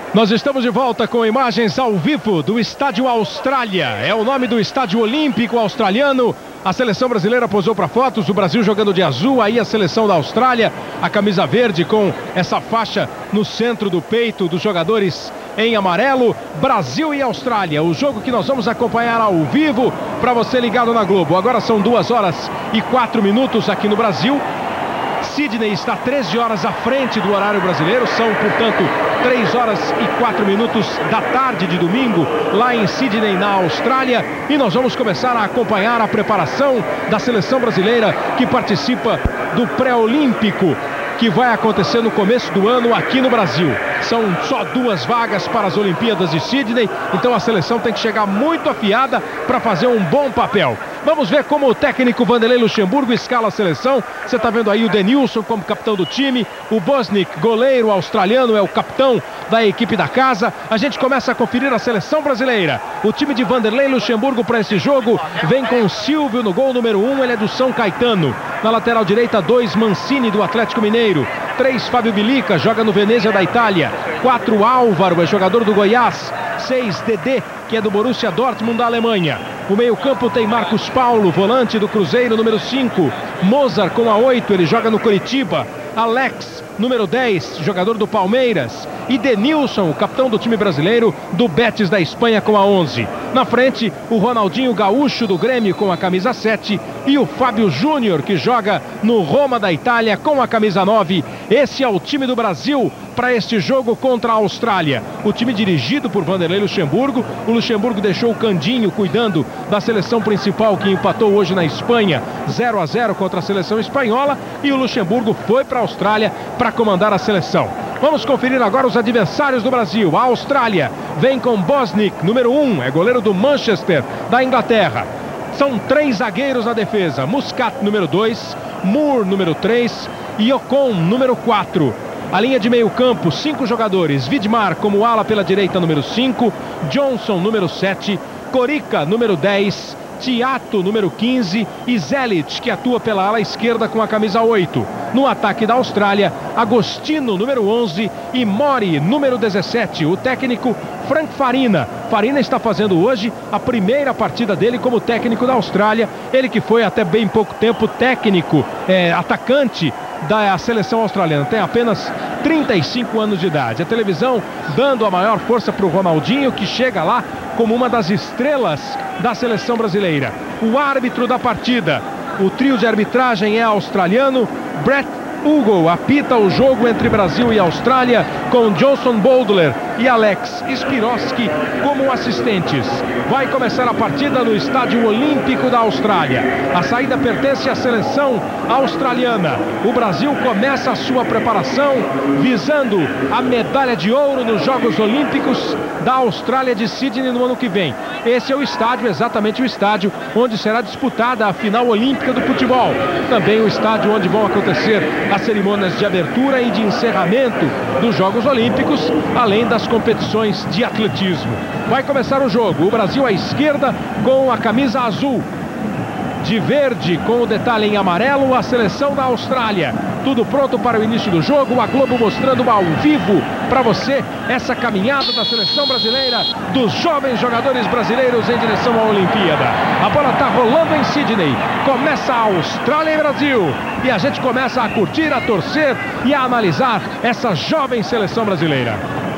Nós estamos de volta com imagens ao vivo do Estádio Austrália. É o nome do Estádio Olímpico Australiano. A seleção brasileira posou para fotos, o Brasil jogando de azul, aí a seleção da Austrália, a camisa verde com essa faixa no centro do peito dos jogadores em amarelo. Brasil e Austrália, o jogo que nós vamos acompanhar ao vivo para você ligado na Globo. Agora são 2h04 aqui no Brasil. Sydney está 13 horas à frente do horário brasileiro, são, portanto, 3h04 da tarde de domingo, lá em Sydney, na Austrália. E nós vamos começar a acompanhar a preparação da seleção brasileira que participa do pré-olímpico, que vai acontecer no começo do ano aqui no Brasil. São só 2 vagas para as Olimpíadas de Sydney, então a seleção tem que chegar muito afiada para fazer um bom papel. Vamos ver como o técnico Vanderlei Luxemburgo escala a seleção. Você está vendo aí o Denilson como capitão do time, o Bosnic, goleiro australiano, é o capitão da equipe da casa. A gente começa a conferir a seleção brasileira. O time de Vanderlei Luxemburgo para esse jogo vem com o Silvio no gol número 1, ele é do São Caetano. Na lateral direita, 2, Mancini do Atlético Mineiro. 3, Fábio Bilica, joga no Venezia da Itália. 4, Álvaro, é jogador do Goiás. 6, Dedé, que é do Borussia Dortmund da Alemanha. O meio-campo tem Marcos Paulo, volante do Cruzeiro, número 5. Mozart com a 8, ele joga no Coritiba. Alex, número 10, jogador do Palmeiras. E Denilson, o capitão do time brasileiro, do Betis da Espanha, com a 11. Na frente, o Ronaldinho Gaúcho do Grêmio com a camisa 7 e o Fábio Júnior, que joga no Roma da Itália com a camisa 9. Esse é o time do Brasil para este jogo contra a Austrália. O time dirigido por Vanderlei Luxemburgo. O Luxemburgo deixou o Candinho cuidando da seleção principal, que empatou hoje na Espanha 0-0 contra a seleção espanhola, e o Luxemburgo foi para a Austrália para comandar a seleção. Vamos conferir agora os adversários do Brasil. A Austrália vem com Bosnic, número 1, é goleiro do Manchester, da Inglaterra. São 3 zagueiros na defesa: Muscat, número 2, Moore, número 3 e Ocon, número 4. A linha de meio campo, 5 jogadores: Vidmar como ala pela direita, número 5, Johnson, número 7, Corica, número 10, Tiato, número 15 e Zelic, que atua pela ala esquerda com a camisa 8. No ataque da Austrália, Agostino, número 11 e Mori, número 17. O técnico Frank Farina. Farina está fazendo hoje a primeira partida dele como técnico da Austrália. Ele que foi até bem pouco tempo técnico, atacante da seleção australiana. Tem apenas 35 anos de idade. A televisão dando a maior força para o Ronaldinho, que chega lá como uma das estrelas da seleção brasileira. O árbitro da partida, o trio de arbitragem é australiano. Brett Hugo apita o jogo entre Brasil e Austrália, com Johnson Boldler e Alex Spiroski como assistentes. Vai começar a partida no Estádio Olímpico da Austrália. A saída pertence à seleção australiana. O Brasil começa a sua preparação visando a medalha de ouro nos Jogos Olímpicos da Austrália de Sydney no ano que vem. Esse é o estádio, exatamente o estádio onde será disputada a final olímpica do futebol. Também o estádio onde vão acontecer as cerimônias de abertura e de encerramento dos Jogos Olímpicos, além das competições de atletismo. Vai começar o jogo. O Brasil à esquerda com a camisa azul. De verde com o detalhe em amarelo, a seleção da Austrália. Tudo pronto para o início do jogo. A Globo mostrando ao vivo para você essa caminhada da seleção brasileira, dos jovens jogadores brasileiros em direção à Olimpíada. A bola está rolando em Sydney. Começa a Austrália e Brasil. E a gente começa a curtir, a torcer e a analisar essa jovem seleção brasileira.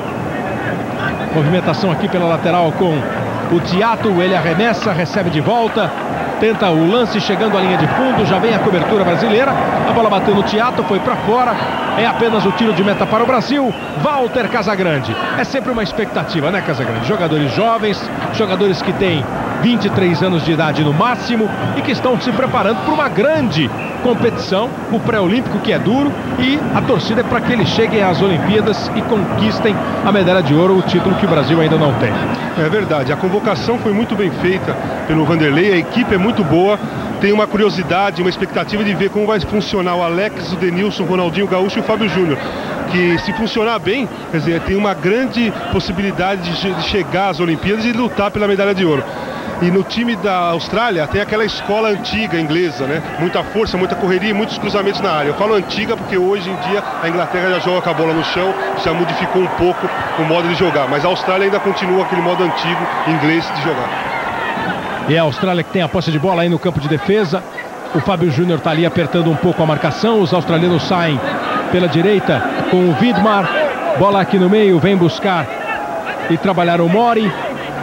Movimentação aqui pela lateral com o Tiato. Ele arremessa, recebe de volta. Tenta o lance chegando à linha de fundo, já vem a cobertura brasileira. A bola bateu no Tiato, foi para fora. É apenas o tiro de meta para o Brasil. Walter Casagrande. É sempre uma expectativa, né, Casagrande? Jogadores jovens, jogadores que têm 23 anos de idade no máximo e que estão se preparando para uma grande competição, o pré-olímpico, que é duro, e a torcida é para que eles cheguem às Olimpíadas e conquistem a medalha de ouro, o título que o Brasil ainda não tem. É verdade, a convocação foi muito bem feita pelo Vanderlei, a equipe é muito boa. Tem uma curiosidade, uma expectativa de ver como vai funcionar o Alex, o Denilson, o Ronaldinho Gaúcho e o Fábio Júnior, que, se funcionar bem, quer dizer, tem uma grande possibilidade de chegar às Olimpíadas e lutar pela medalha de ouro. E no time da Austrália tem aquela escola antiga inglesa, né? Muita força, muita correria e muitos cruzamentos na área. Eu falo antiga porque hoje em dia a Inglaterra já joga com a bola no chão, já modificou um pouco o modo de jogar. Mas a Austrália ainda continua aquele modo antigo inglês de jogar. E a Austrália que tem a posse de bola aí no campo de defesa. O Fábio Júnior está ali apertando um pouco a marcação. Os australianos saem pela direita com o Vidmar. Bola aqui no meio, vem buscar e trabalhar o Mori.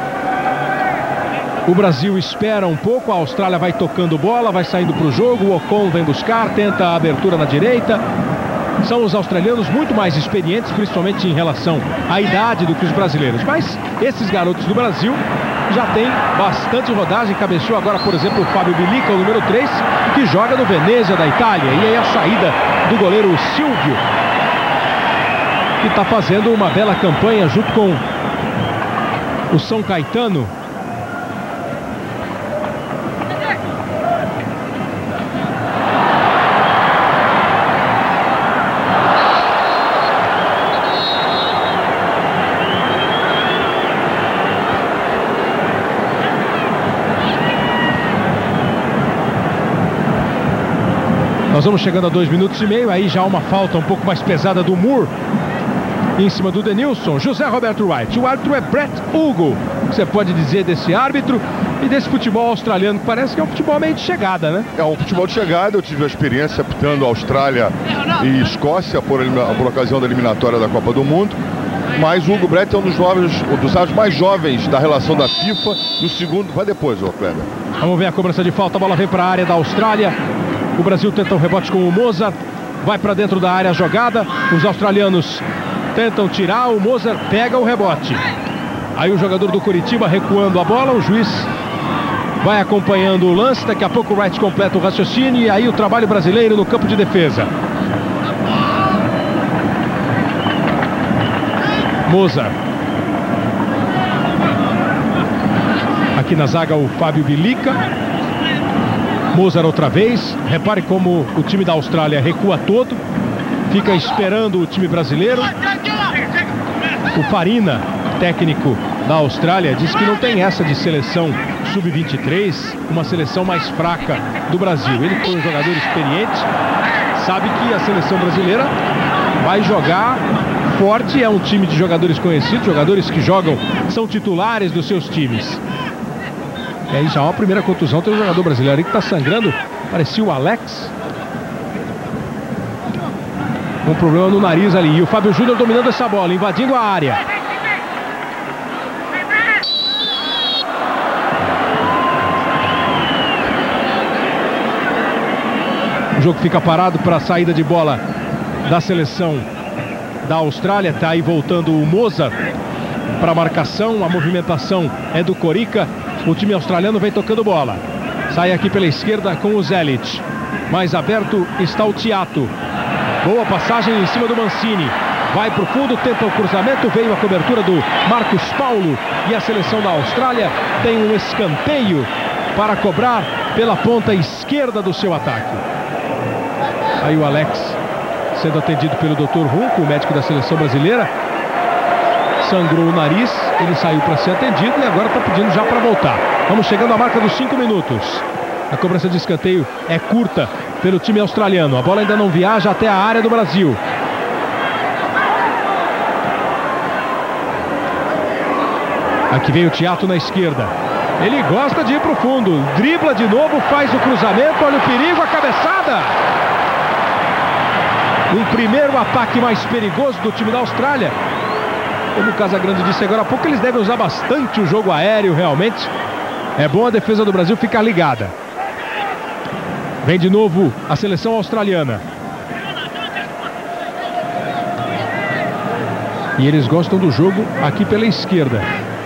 O Brasil espera um pouco, a Austrália vai tocando bola, vai saindo para o jogo. O Ocon vem buscar, tenta a abertura na direita. São os australianos muito mais experientes, principalmente em relação à idade do que os brasileiros. Mas esses garotos do Brasil já têm bastante rodagem. Cabeceou agora, por exemplo, o Fábio Bilica, o número 3, que joga no Venezia da Itália. E aí a saída do goleiro Silvio, que está fazendo uma bela campanha junto com o São Caetano. Nós vamos chegando a 2 minutos e meio, aí já há uma falta um pouco mais pesada do Moore em cima do Denilson. José Roberto Wright, o árbitro é Brett Hugo. O que você pode dizer desse árbitro e desse futebol australiano, que parece que é um futebol meio de chegada, né? É um futebol de chegada. Eu tive a experiência apitando Austrália e Escócia por ocasião da eliminatória da Copa do Mundo. Mas o Hugo Brett é um dos árbitros mais jovens da relação da FIFA. No segundo, vai depois, ô Kleber. Vamos ver a cobrança de falta, a bola vem para a área da Austrália. O Brasil tenta um rebote com o Mozart, vai para dentro da área a jogada. Os australianos tentam tirar, o Mozart pega o rebote. Aí o jogador do Curitiba recuando a bola, o juiz vai acompanhando o lance. Daqui a pouco o Wright completa o raciocínio e aí o trabalho brasileiro no campo de defesa. Mozart. Aqui na zaga o Fábio Bilica. Mozart outra vez. Repare como o time da Austrália recua todo. Fica esperando o time brasileiro. O Farina, técnico da Austrália, diz que não tem essa de seleção sub-23, uma seleção mais fraca do Brasil. Ele foi um jogador experiente, sabe que a seleção brasileira vai jogar forte. É um time de jogadores conhecidos, jogadores que jogam, são titulares dos seus times. E aí já há uma primeira contusão, tem um jogador brasileiro aí que está sangrando, parecia o Alex. Um problema no nariz ali. E o Fábio Júnior dominando essa bola, invadindo a área. O jogo fica parado para a saída de bola da seleção da Austrália. Está aí voltando o Mozart para a marcação. A movimentação é do Corica. O time australiano vem tocando bola. Sai aqui pela esquerda com o Zelit. Mais aberto está o Tiato. Boa passagem em cima do Mancini. Vai para o fundo, tenta o cruzamento. Veio a cobertura do Marcos Paulo. E a seleção da Austrália tem um escanteio para cobrar pela ponta esquerda do seu ataque. Aí o Alex sendo atendido pelo Dr. Runco, o médico da seleção brasileira. Sangrou o nariz, ele saiu para ser atendido e agora está pedindo já para voltar. Vamos chegando à marca dos 5 minutos. A cobrança de escanteio é curta pelo time australiano. A bola ainda não viaja até a área do Brasil. Aqui vem o Tiato na esquerda. Ele gosta de ir para o fundo. Dribla de novo, faz o cruzamento. Olha o perigo, a cabeçada. Um primeiro ataque mais perigoso do time da Austrália. Como o Casagrande disse agora há pouco, eles devem usar bastante o jogo aéreo, realmente. É bom a defesa do Brasil ficar ligada. Vem de novo a seleção australiana. E eles gostam do jogo aqui pela esquerda.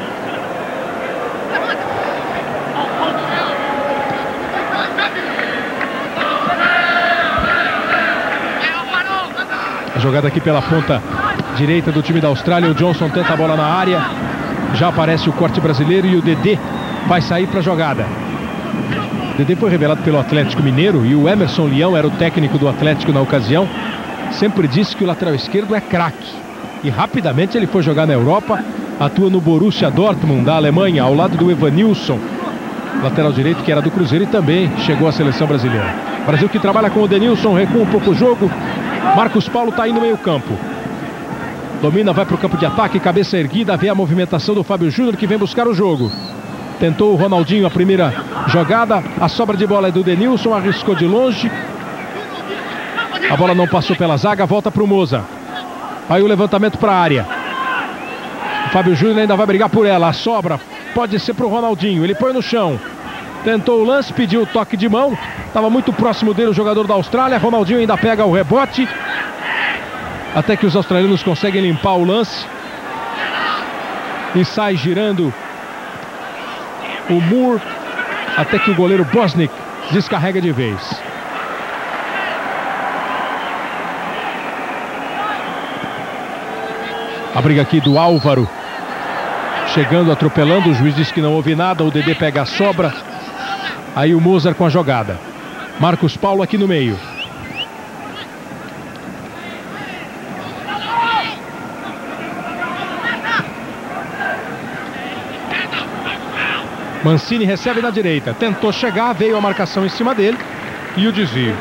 A jogada aqui pela ponta direita do time da Austrália. O Johnson tenta a bola na área. Já aparece o corte brasileiro e o Dedê vai sair para a jogada. O Dedê foi revelado pelo Atlético Mineiro e o Emerson Leão era o técnico do Atlético na ocasião. Sempre disse que o lateral esquerdo é craque. E rapidamente ele foi jogar na Europa. Atua no Borussia Dortmund da Alemanha, ao lado do Evanilson. lateral direito, que era do Cruzeiro e também chegou à seleção brasileira. Brasil que trabalha com o Denilson, recua um pouco o jogo. Marcos Paulo está aí no meio campo. Domina, vai para o campo de ataque, cabeça erguida, vê a movimentação do Fábio Júnior, que vem buscar o jogo. Tentou o Ronaldinho a primeira jogada, a sobra de bola é do Denilson, arriscou de longe. A bola não passou pela zaga, volta para o Moza. Aí o levantamento para a área. O Fábio Júnior ainda vai brigar por ela, a sobra pode ser para o Ronaldinho, ele põe no chão. Tentou o lance, pediu o toque de mão, estava muito próximo dele o jogador da Austrália. Ronaldinho ainda pega o rebote, até que os australianos conseguem limpar o lance. E sai girando o Moore, até que o goleiro Bosnic descarrega de vez. A briga aqui do Álvaro, chegando, atropelando, o juiz diz que não houve nada, o Dedê pega a sobra. Aí o Mozart com a jogada. Marcos Paulo aqui no meio. Mancini recebe na direita, tentou chegar, veio a marcação em cima dele e o desvio.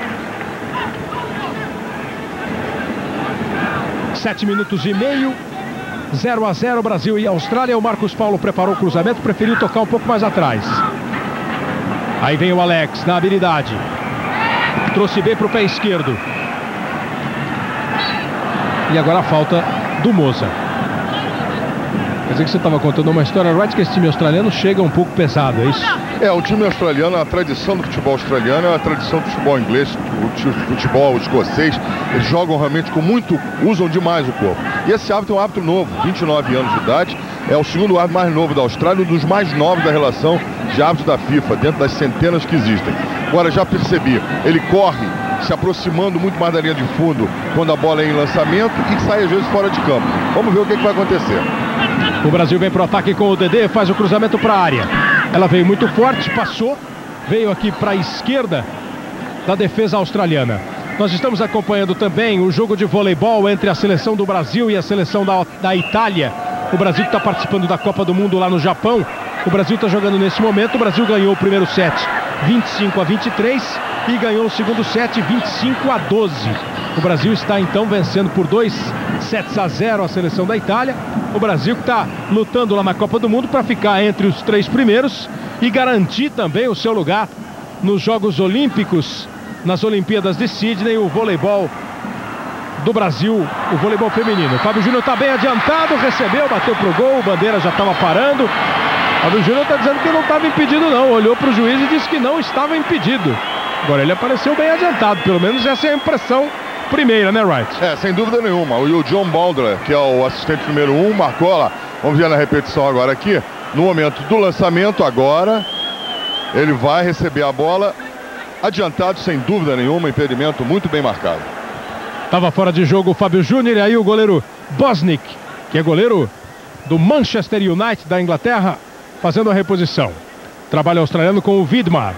7 minutos e meio, 0 a 0 Brasil e Austrália. O Marcos Paulo preparou o cruzamento, preferiu tocar um pouco mais atrás. Aí vem o Alex na habilidade, trouxe bem para o pé esquerdo. E agora a falta do Moza. Quer dizer que você estava contando uma história, Wright, que esse time australiano chega um pouco pesado, é isso? É, o time australiano, a tradição do futebol australiano é a tradição do futebol inglês, o futebol escocês. Eles jogam realmente com muito, usam demais o corpo. E esse árbitro é um árbitro novo, 29 anos de idade, é o segundo árbitro mais novo da Austrália, um dos mais novos da relação de árbitros da FIFA, dentro das centenas que existem. Agora, já percebi, ele corre se aproximando muito mais da linha de fundo quando a bola é em lançamento e sai às vezes fora de campo. Vamos ver o que vai acontecer. O Brasil vem para o ataque com o Dedê, faz o cruzamento para a área. Ela veio muito forte, passou, veio aqui para a esquerda da defesa australiana. Nós estamos acompanhando também o jogo de voleibol entre a seleção do Brasil e a seleção da Itália. O Brasil que está participando da Copa do Mundo lá no Japão. O Brasil está jogando nesse momento. O Brasil ganhou o primeiro set 25-23 e ganhou o segundo set 25-12. O Brasil está então vencendo por 2-0 a seleção da Itália. O Brasil que está lutando lá na Copa do Mundo para ficar entre os 3 primeiros e garantir também o seu lugar nos Jogos Olímpicos, nas Olimpíadas de Sydney. O voleibol do Brasil, o voleibol feminino. O Fábio Júnior está bem adiantado, recebeu, bateu pro gol, o Bandeira já estava parando. O Fábio Júnior está dizendo que não estava impedido não, olhou para o juiz e disse que não estava impedido. Agora ele apareceu bem adiantado, pelo menos essa é a impressão primeira, né, Wright? É, sem dúvida nenhuma. O John Baldler, que é o assistente número 1, marcou lá. Vamos ver na repetição agora aqui. No momento do lançamento agora, ele vai receber a bola adiantado, sem dúvida nenhuma, impedimento muito bem marcado. Estava fora de jogo o Fábio Júnior e aí o goleiro Bosnic, que é goleiro do Manchester United da Inglaterra, fazendo a reposição. Trabalho australiano com o Vidmar.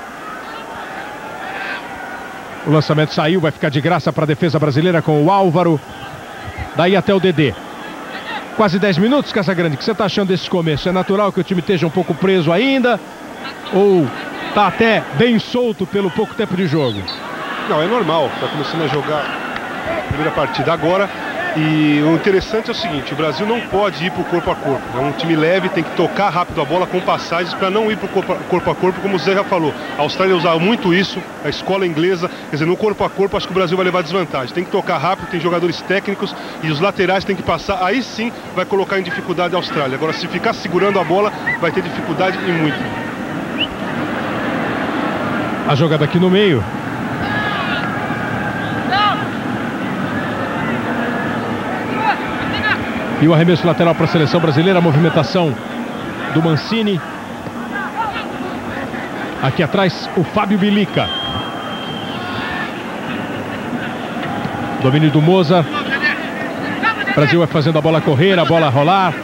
O lançamento saiu, vai ficar de graça para a defesa brasileira com o Álvaro. Daí até o Dedê. Quase 10 minutos, Casagrande. O que você está achando desse começo? É natural que o time esteja um pouco preso ainda? Ou está até bem solto pelo pouco tempo de jogo? Não, é normal. Está começando a jogar a primeira partida agora. E o interessante é o seguinte, o Brasil não pode ir para o corpo a corpo. É um time leve, tem que tocar rápido a bola com passagens para não ir para o corpo a corpo, como o Zé já falou. A Austrália usava muito isso, a escola inglesa, quer dizer, no corpo a corpo acho que o Brasil vai levar desvantagem. Tem que tocar rápido, tem jogadores técnicos e os laterais tem que passar, aí sim vai colocar em dificuldade a Austrália. Agora, se ficar segurando a bola, vai ter dificuldade e muito. A jogada aqui no meio. E o arremesso lateral para a seleção brasileira, a movimentação do Mancini. Aqui atrás, o Fábio Bilica. Domínio do Moza. O Brasil vai fazendo a bola correr, a bola rolar.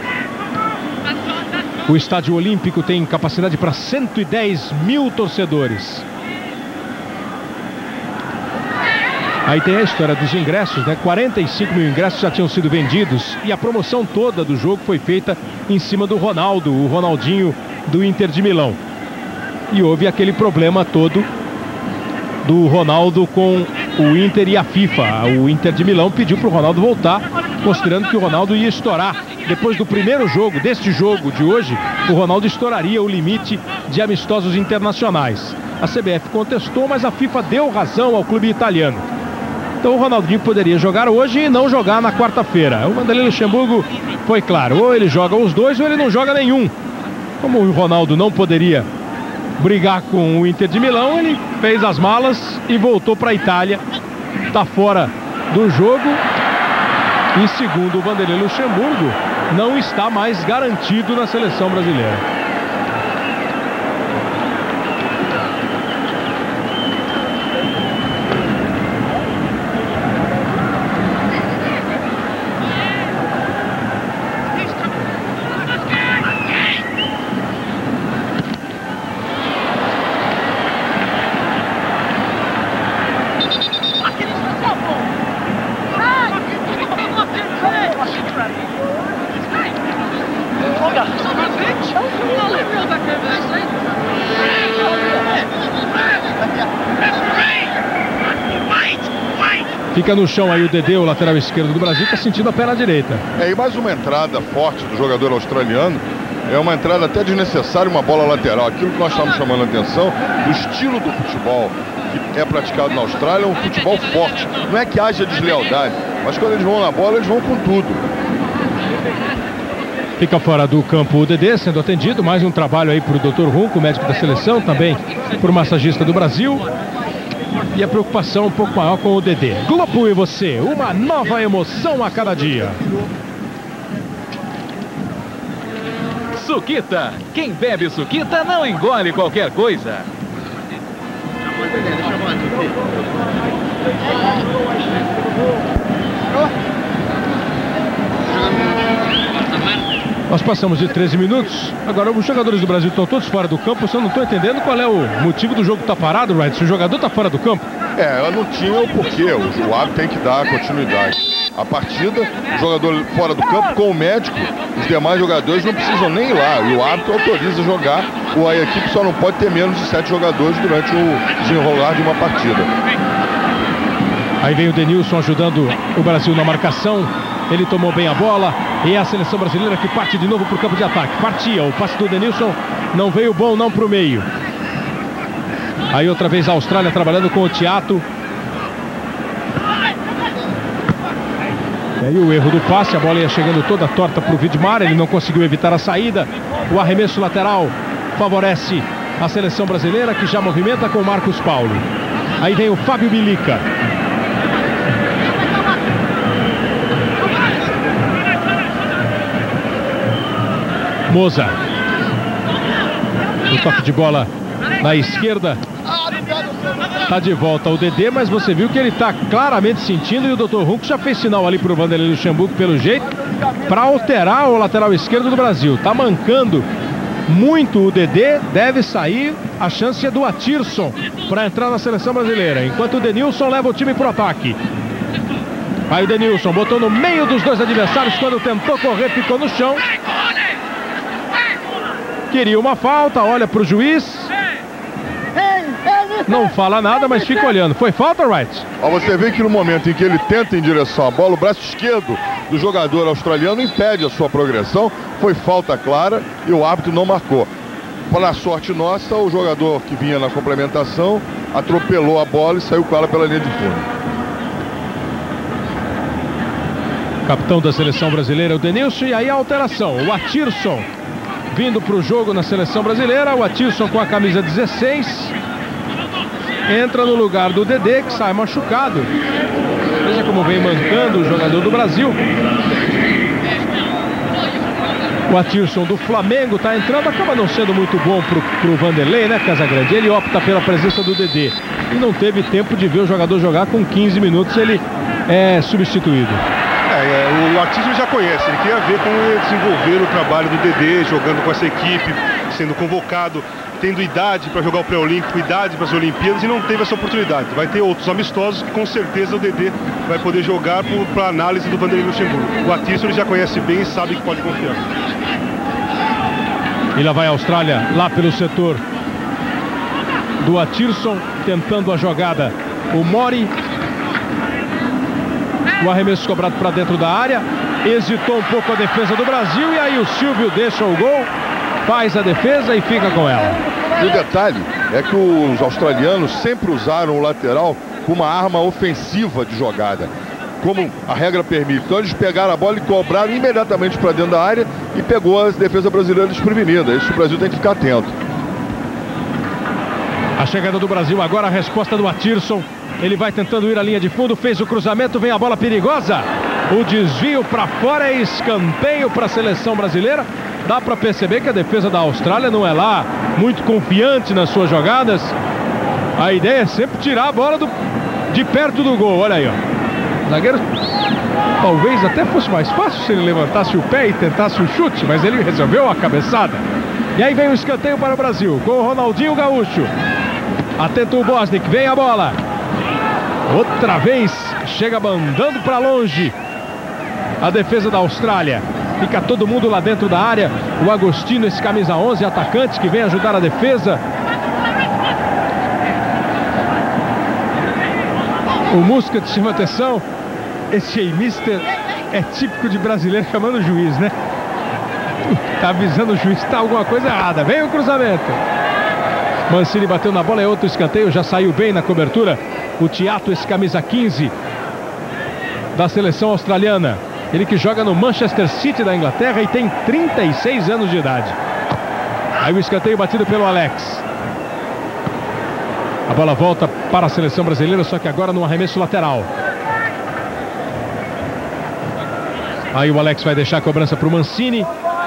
O Estádio Olímpico tem capacidade para 110 mil torcedores. Aí tem a história dos ingressos, né? 45 mil ingressos já tinham sido vendidos e a promoção toda do jogo foi feita em cima do Ronaldo, o Ronaldinho do Inter de Milão. E houve aquele problema todo do Ronaldo com o Inter e a FIFA. O Inter de Milão pediu para o Ronaldo voltar, considerando que o Ronaldo ia estourar. Depois do primeiro jogo, deste jogo de hoje, o Ronaldo estouraria o limite de amistosos internacionais. A CBF contestou, mas a FIFA deu razão ao clube italiano. Então o Ronaldinho poderia jogar hoje e não jogar na quarta-feira. O Vanderlei Luxemburgo foi claro, ou ele joga os dois ou ele não joga nenhum. Como o Ronaldo não poderia brigar com o Inter de Milão, ele fez as malas e voltou para a Itália. Está fora do jogo e, segundo o Vanderlei Luxemburgo, não está mais garantido na seleção brasileira. Fica no chão aí o Dedê, o lateral esquerdo do Brasil, está sentindo a perna direita. E mais uma entrada forte do jogador australiano. É uma entrada até desnecessária, uma bola lateral. Aquilo que nós estamos chamando a atenção do estilo do futebol que é praticado na Austrália, é um futebol forte. Não é que haja deslealdade, mas quando eles vão na bola, eles vão com tudo. Fica fora do campo o Dedê, sendo atendido. Mais um trabalho aí para o Dr. Runco, médico da seleção, também por massagista do Brasil. E a preocupação um pouco maior com o Dedê. Globo e você, uma nova emoção a cada dia. Suquita. Quem bebe Suquita não engole qualquer coisa. Nós passamos de 13 minutos. Agora os jogadores do Brasil estão todos fora do campo. Eu só não estou entendendo qual é o motivo do jogo estar parado, Wright. Se o jogador está fora do campo. Eu não tinha o porquê. O árbitro tem que dar continuidade. A partida, o jogador fora do campo com o médico, os demais jogadores não precisam nem ir lá. E o árbitro autoriza jogar. A equipe só não pode ter menos de 7 jogadores durante o desenrolar de uma partida. Aí vem o Denilson ajudando o Brasil na marcação. Ele tomou bem a bola e é a seleção brasileira que parte de novo para o campo de ataque. Partia, o passe do Denilson não veio bom não para o meio. Aí outra vez a Austrália trabalhando com o Tiato. E aí o erro do passe, a bola ia chegando toda torta para o Vidmar, ele não conseguiu evitar a saída. O arremesso lateral favorece a seleção brasileira, que já movimenta com o Marcos Paulo. Aí vem o Fábio Bilica. Moza. O toque de bola na esquerda. Está de volta o Dedê, mas você viu que ele está claramente sentindo, e o Dr. Runco já fez sinal ali para o Vanderlei Luxemburgo, pelo jeito, para alterar o lateral esquerdo do Brasil. Está mancando muito o Dedê, deve sair. A chance é do Atirson para entrar na seleção brasileira, enquanto o Denilson leva o time para o ataque. Aí o Denilson botou no meio dos dois adversários, quando tentou correr ficou no chão. Queria uma falta, olha para o juiz. Não fala nada, mas fica olhando. Foi falta, Wright? Você vê que no momento em que ele tenta em direção à bola, o braço esquerdo do jogador australiano impede a sua progressão. Foi falta clara e o árbitro não marcou. Para a sorte nossa, o jogador que vinha na complementação atropelou a bola e saiu com ela pela linha de fundo. Capitão da seleção brasileira, o Denilson, e aí a alteração. O Atirson vindo para o jogo na seleção brasileira. O Atirson com a camisa 16 entra no lugar do Dedê, que sai machucado. Veja como vem mancando o jogador do Brasil. O Atirson do Flamengo está entrando, acaba não sendo muito bom pro Vanderlei, né, Casagrande? Ele opta pela presença do Dedê e não teve tempo de ver o jogador jogar. Com 15 minutos ele é substituído. O Atirson já conhece, ele queria ver como ia desenvolver o trabalho do Dedê, jogando com essa equipe, sendo convocado, tendo idade para jogar o pré-olímpico, idade para as Olimpíadas, e não teve essa oportunidade. Vai ter outros amistosos que com certeza o Dedê vai poder jogar para análise do Vanderlei Luxemburgo. O Atirson ele já conhece bem e sabe que pode confiar. E lá vai a Austrália, lá pelo setor do Atirson, tentando a jogada o Mori. O arremesso cobrado para dentro da área. Hesitou um pouco a defesa do Brasil e aí o Silvio deixa o gol, faz a defesa e fica com ela. E o detalhe é que os australianos sempre usaram o lateral como uma arma ofensiva de jogada, como a regra permite. Então eles pegaram a bola e cobraram imediatamente para dentro da área e pegou a defesa brasileira desprevenida. Isso o Brasil tem que ficar atento. A chegada do Brasil agora, a resposta do Atirson. Ele vai tentando ir à linha de fundo, fez o cruzamento, vem a bola perigosa. O desvio para fora, é escanteio para a seleção brasileira. Dá para perceber que a defesa da Austrália não é lá muito confiante nas suas jogadas. A ideia é sempre tirar a bola de perto do gol. Olha aí, ó. O zagueiro talvez até fosse mais fácil se ele levantasse o pé e tentasse o chute, mas ele resolveu a cabeçada. E aí vem o escanteio para o Brasil, com o Ronaldinho Gaúcho. Atento o Bosnic, vem a bola. Outra vez, chega mandando para longe a defesa da Austrália. Fica todo mundo lá dentro da área. O Agostino, esse camisa 11, atacante que vem ajudar a defesa. O Muscat chama atenção. Esse mister é típico de brasileiro chamando o juiz, né? Tá avisando o juiz, tá alguma coisa errada. Vem o cruzamento. Mancini bateu na bola, é outro escanteio. Já saiu bem na cobertura o Tiato, esse camisa 15 da seleção australiana. Ele que joga no Manchester City da Inglaterra e tem 36 anos de idade. Aí o escanteio batido pelo Alex. A bola volta para a seleção brasileira, só que agora no arremesso lateral. Aí o Alex vai deixar a cobrança para o Mancini.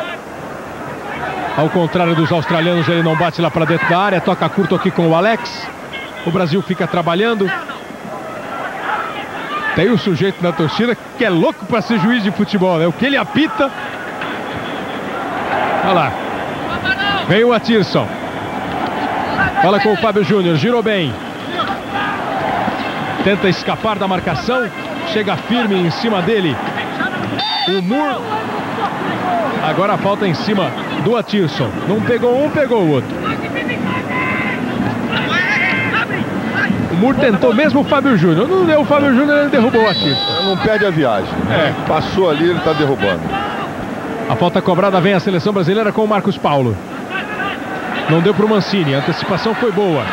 Ao contrário dos australianos, ele não bate lá para dentro da área. Toca curto aqui com o Alex. O Brasil fica trabalhando. Tem um sujeito na torcida que é louco para ser juiz de futebol, né? O que ele apita. Olha lá. Vem o Atirson. Fala com o Fábio Júnior. Girou bem. Tenta escapar da marcação. Chega firme em cima dele o Moore. Agora a falta em cima do Atirson. Não pegou um, pegou o outro. O Moore tentou mesmo o Fábio Júnior. Não deu o Fábio Júnior, ele derrubou o Atirson. Não perde a viagem. Passou ali, ele está derrubando. A falta cobrada, vem a seleção brasileira com o Marcos Paulo. Não deu para o Mancini, a antecipação foi boa.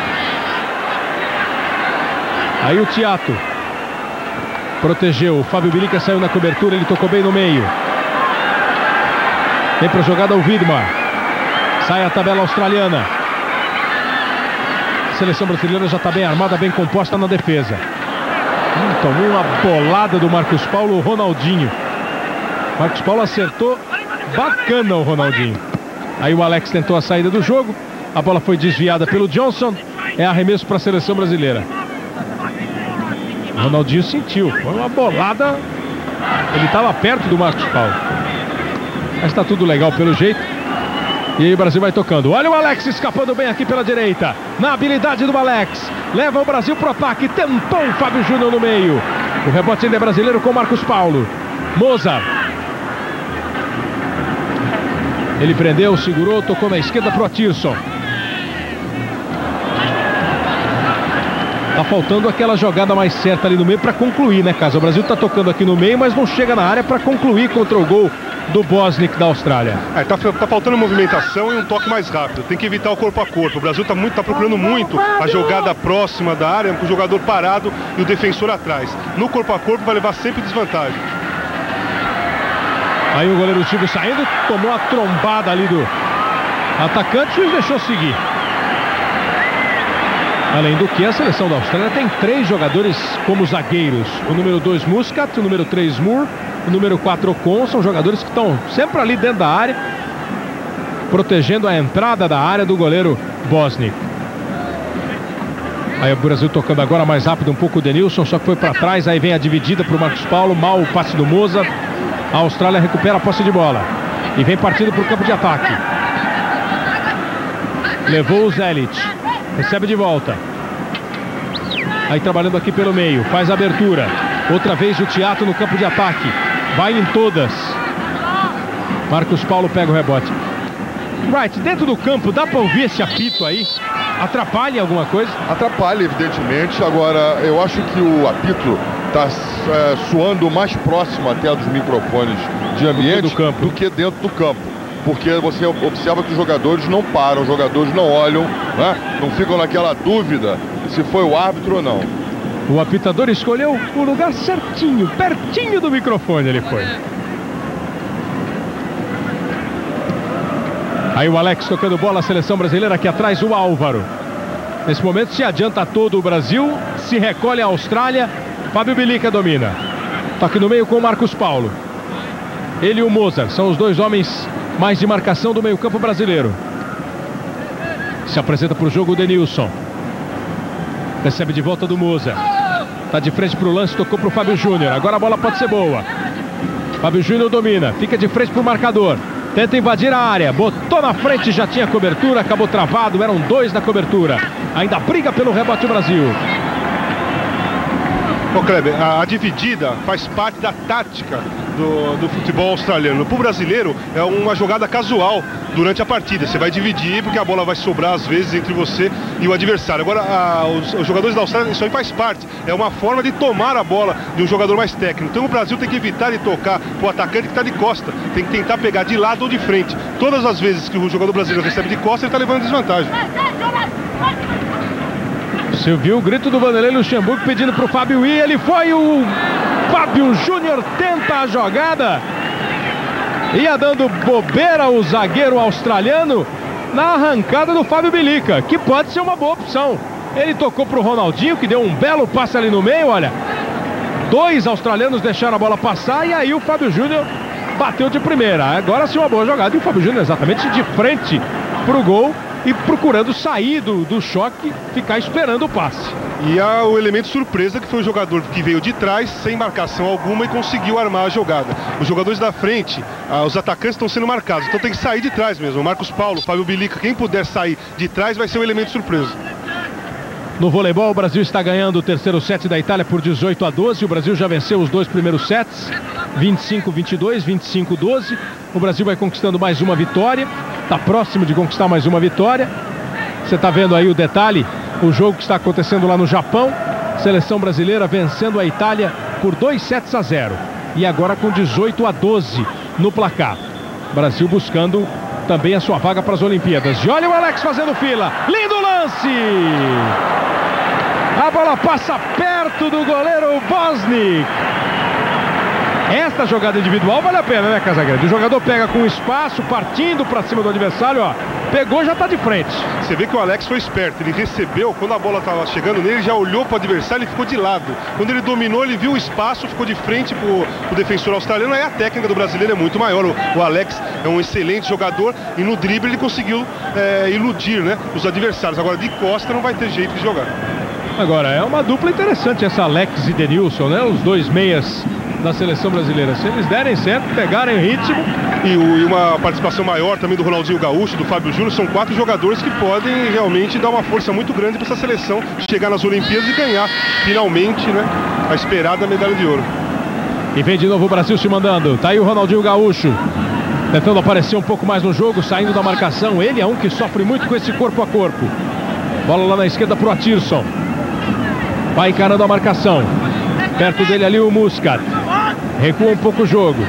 Aí o Tiato protegeu, o Fábio Bilica saiu na cobertura, ele tocou bem no meio. Vem para a jogada o Widmar. Sai a tabela australiana. A seleção brasileira já está bem armada, bem composta na defesa. Tomou uma bolada do Marcos Paulo, o Ronaldinho. Marcos Paulo acertou bacana o Ronaldinho. Aí o Alex tentou a saída do jogo. A bola foi desviada pelo Johnson. É arremesso para a seleção brasileira. O Ronaldinho sentiu. Foi uma bolada. Ele estava perto do Marcos Paulo. Mas está tudo legal pelo jeito. E aí o Brasil vai tocando. Olha o Alex escapando bem aqui pela direita. Na habilidade do Alex. Leva o Brasil pro ataque. Tentou o Fábio Júnior no meio. O rebote ainda é brasileiro com o Marcos Paulo. Mozart. Ele prendeu, segurou, tocou na esquerda pro Atirson. Tá faltando aquela jogada mais certa ali no meio para concluir, né, Casa? O Brasil tá tocando aqui no meio, mas não chega na área para concluir contra o gol do Bosnic da Austrália. Tá faltando movimentação e um toque mais rápido. Tem que evitar o corpo a corpo. O Brasil tá procurando muito a jogada próxima da área, com o jogador parado e o defensor atrás. No corpo a corpo vai levar sempre desvantagem. Aí o goleiro Silvio saindo, tomou a trombada ali do atacante e deixou seguir. Além do que, a seleção da Austrália tem 3 jogadores como zagueiros. O número 2 Muscat, o número 3 Moore, o número 4 Ocon. São jogadores que estão sempre ali dentro da área, protegendo a entrada da área do goleiro Bosnic. Aí o Brasil tocando agora mais rápido um pouco o Denilson, só que foi para trás. Aí vem a dividida para o Marcos Paulo, mal o passe do Mozart. A Austrália recupera a posse de bola e vem partindo para o campo de ataque. Levou o Zelic, recebe de volta. Aí trabalhando aqui pelo meio, faz a abertura. Outra vez o Tiato no campo de ataque. Vai em todas. Marcos Paulo pega o rebote. Right, dentro do campo, dá para ouvir esse apito aí? atrapalha alguma coisa? Atrapalha, evidentemente. Agora, eu acho que o apito está soando mais próximo até dos microfones de ambiente do que dentro do campo. Porque você observa que os jogadores não param, os jogadores não olham, né? Não ficam naquela dúvida se foi o árbitro ou não. O apitador escolheu o lugar certinho, pertinho do microfone ele foi. Aí o Alex tocando bola, a seleção brasileira aqui atrás, o Álvaro. Nesse momento se adianta todo o Brasil, se recolhe a Austrália, Fábio Bilica domina. Toque no meio com o Marcos Paulo. Ele e o Mozart são os dois homens mais de marcação do meio-campo brasileiro. Se apresenta para o jogo o Denilson. Recebe de volta do Mozart. Está de frente para o lance, tocou para o Fábio Júnior. Agora a bola pode ser boa. Fábio Júnior domina, fica de frente para o marcador. Tenta invadir a área, botou na frente, já tinha cobertura, acabou travado, eram dois na cobertura. Ainda briga pelo rebote o Brasil. Ô Kleber, a dividida faz parte da tática do futebol australiano. Para o brasileiro é uma jogada casual durante a partida. Você vai dividir porque a bola vai sobrar às vezes entre você e o adversário. Agora, os jogadores da Austrália, isso aí faz parte. É uma forma de tomar a bola de um jogador mais técnico. Então o Brasil tem que evitar de tocar para o atacante que está de costa. Tem que tentar pegar de lado ou de frente. Todas as vezes que o jogador brasileiro recebe de costa, ele está levando desvantagem. Você viu o grito do Vanderlei Luxemburgo pedindo para o Fábio ir, ele foi, o Fábio Júnior tenta a jogada. Ia dando bobeira o zagueiro australiano na arrancada do Fábio Bilica, que pode ser uma boa opção. Ele tocou para o Ronaldinho, que deu um belo passe ali no meio, olha. Dois australianos deixaram a bola passar e aí o Fábio Júnior bateu de primeira. Agora sim uma boa jogada e o Fábio Júnior exatamente de frente para o gol. E procurando sair do choque, ficar esperando o passe. E há o elemento surpresa, que foi o jogador que veio de trás, sem marcação alguma, e conseguiu armar a jogada. Os jogadores da frente, os atacantes estão sendo marcados, então tem que sair de trás mesmo. O Marcos Paulo, Fábio Bilica, quem puder sair de trás vai ser o elemento surpresa. No voleibol, o Brasil está ganhando o terceiro set da Itália por 18-12. O Brasil já venceu os dois primeiros sets, 25-22, 25-12. O Brasil vai conquistando mais uma vitória. Está próximo de conquistar mais uma vitória. Você está vendo aí o detalhe, o jogo que está acontecendo lá no Japão. Seleção brasileira vencendo a Itália por 2-0. E agora com 18-12 no placar. Brasil buscando também a sua vaga para as Olimpíadas. E olha o Alex fazendo fila. Lindo lance! A bola passa perto do goleiro Bosnic. Esta jogada individual vale a pena, né, Casagrande? O jogador pega com espaço, partindo para cima do adversário, ó. Pegou, já está de frente. Você vê que o Alex foi esperto. Ele recebeu, quando a bola estava chegando nele, já olhou para o adversário e ficou de lado. Quando ele dominou, ele viu o espaço, ficou de frente para o defensor australiano. Aí a técnica do brasileiro é muito maior. O Alex é um excelente jogador e no drible ele conseguiu iludir, né, os adversários. Agora de costa não vai ter jeito de jogar. Agora, é uma dupla interessante essa Alex e Denilson, né? Os dois meias da seleção brasileira. Se eles derem certo, pegarem ritmo. E uma participação maior também do Ronaldinho Gaúcho, do Fábio Júnior, são 4 jogadores que podem realmente dar uma força muito grande para essa seleção chegar nas Olimpíadas e ganhar finalmente, né, a esperada medalha de ouro. E vem de novo o Brasil se mandando. Tá aí o Ronaldinho Gaúcho tentando aparecer um pouco mais no jogo, saindo da marcação. Ele é um que sofre muito com esse corpo a corpo. Bola lá na esquerda pro Atirson. Vai encarando a marcação. Perto dele ali o Muscat. Recua um pouco o jogo.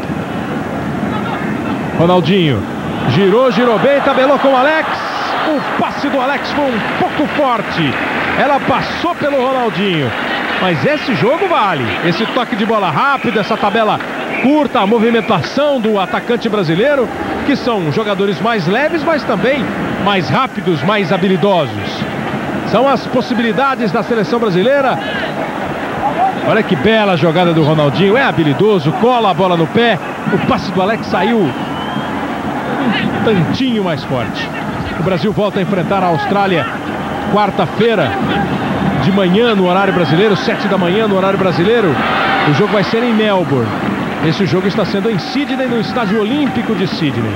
Ronaldinho. Girou bem, tabelou com o Alex. O passe do Alex foi um pouco forte. Ela passou pelo Ronaldinho. Mas esse jogo vale. Esse toque de bola rápido, essa tabela curta, a movimentação do atacante brasileiro, que são jogadores mais leves, mas também mais rápidos, mais habilidosos. São as possibilidades da seleção brasileira. Olha que bela jogada do Ronaldinho. É habilidoso, cola a bola no pé. O passe do Alex saiu um tantinho mais forte. O Brasil volta a enfrentar a Austrália quarta-feira de manhã no horário brasileiro, 7 da manhã no horário brasileiro. O jogo vai ser em Melbourne. Esse jogo está sendo em Sydney, no Estádio Olímpico de Sydney.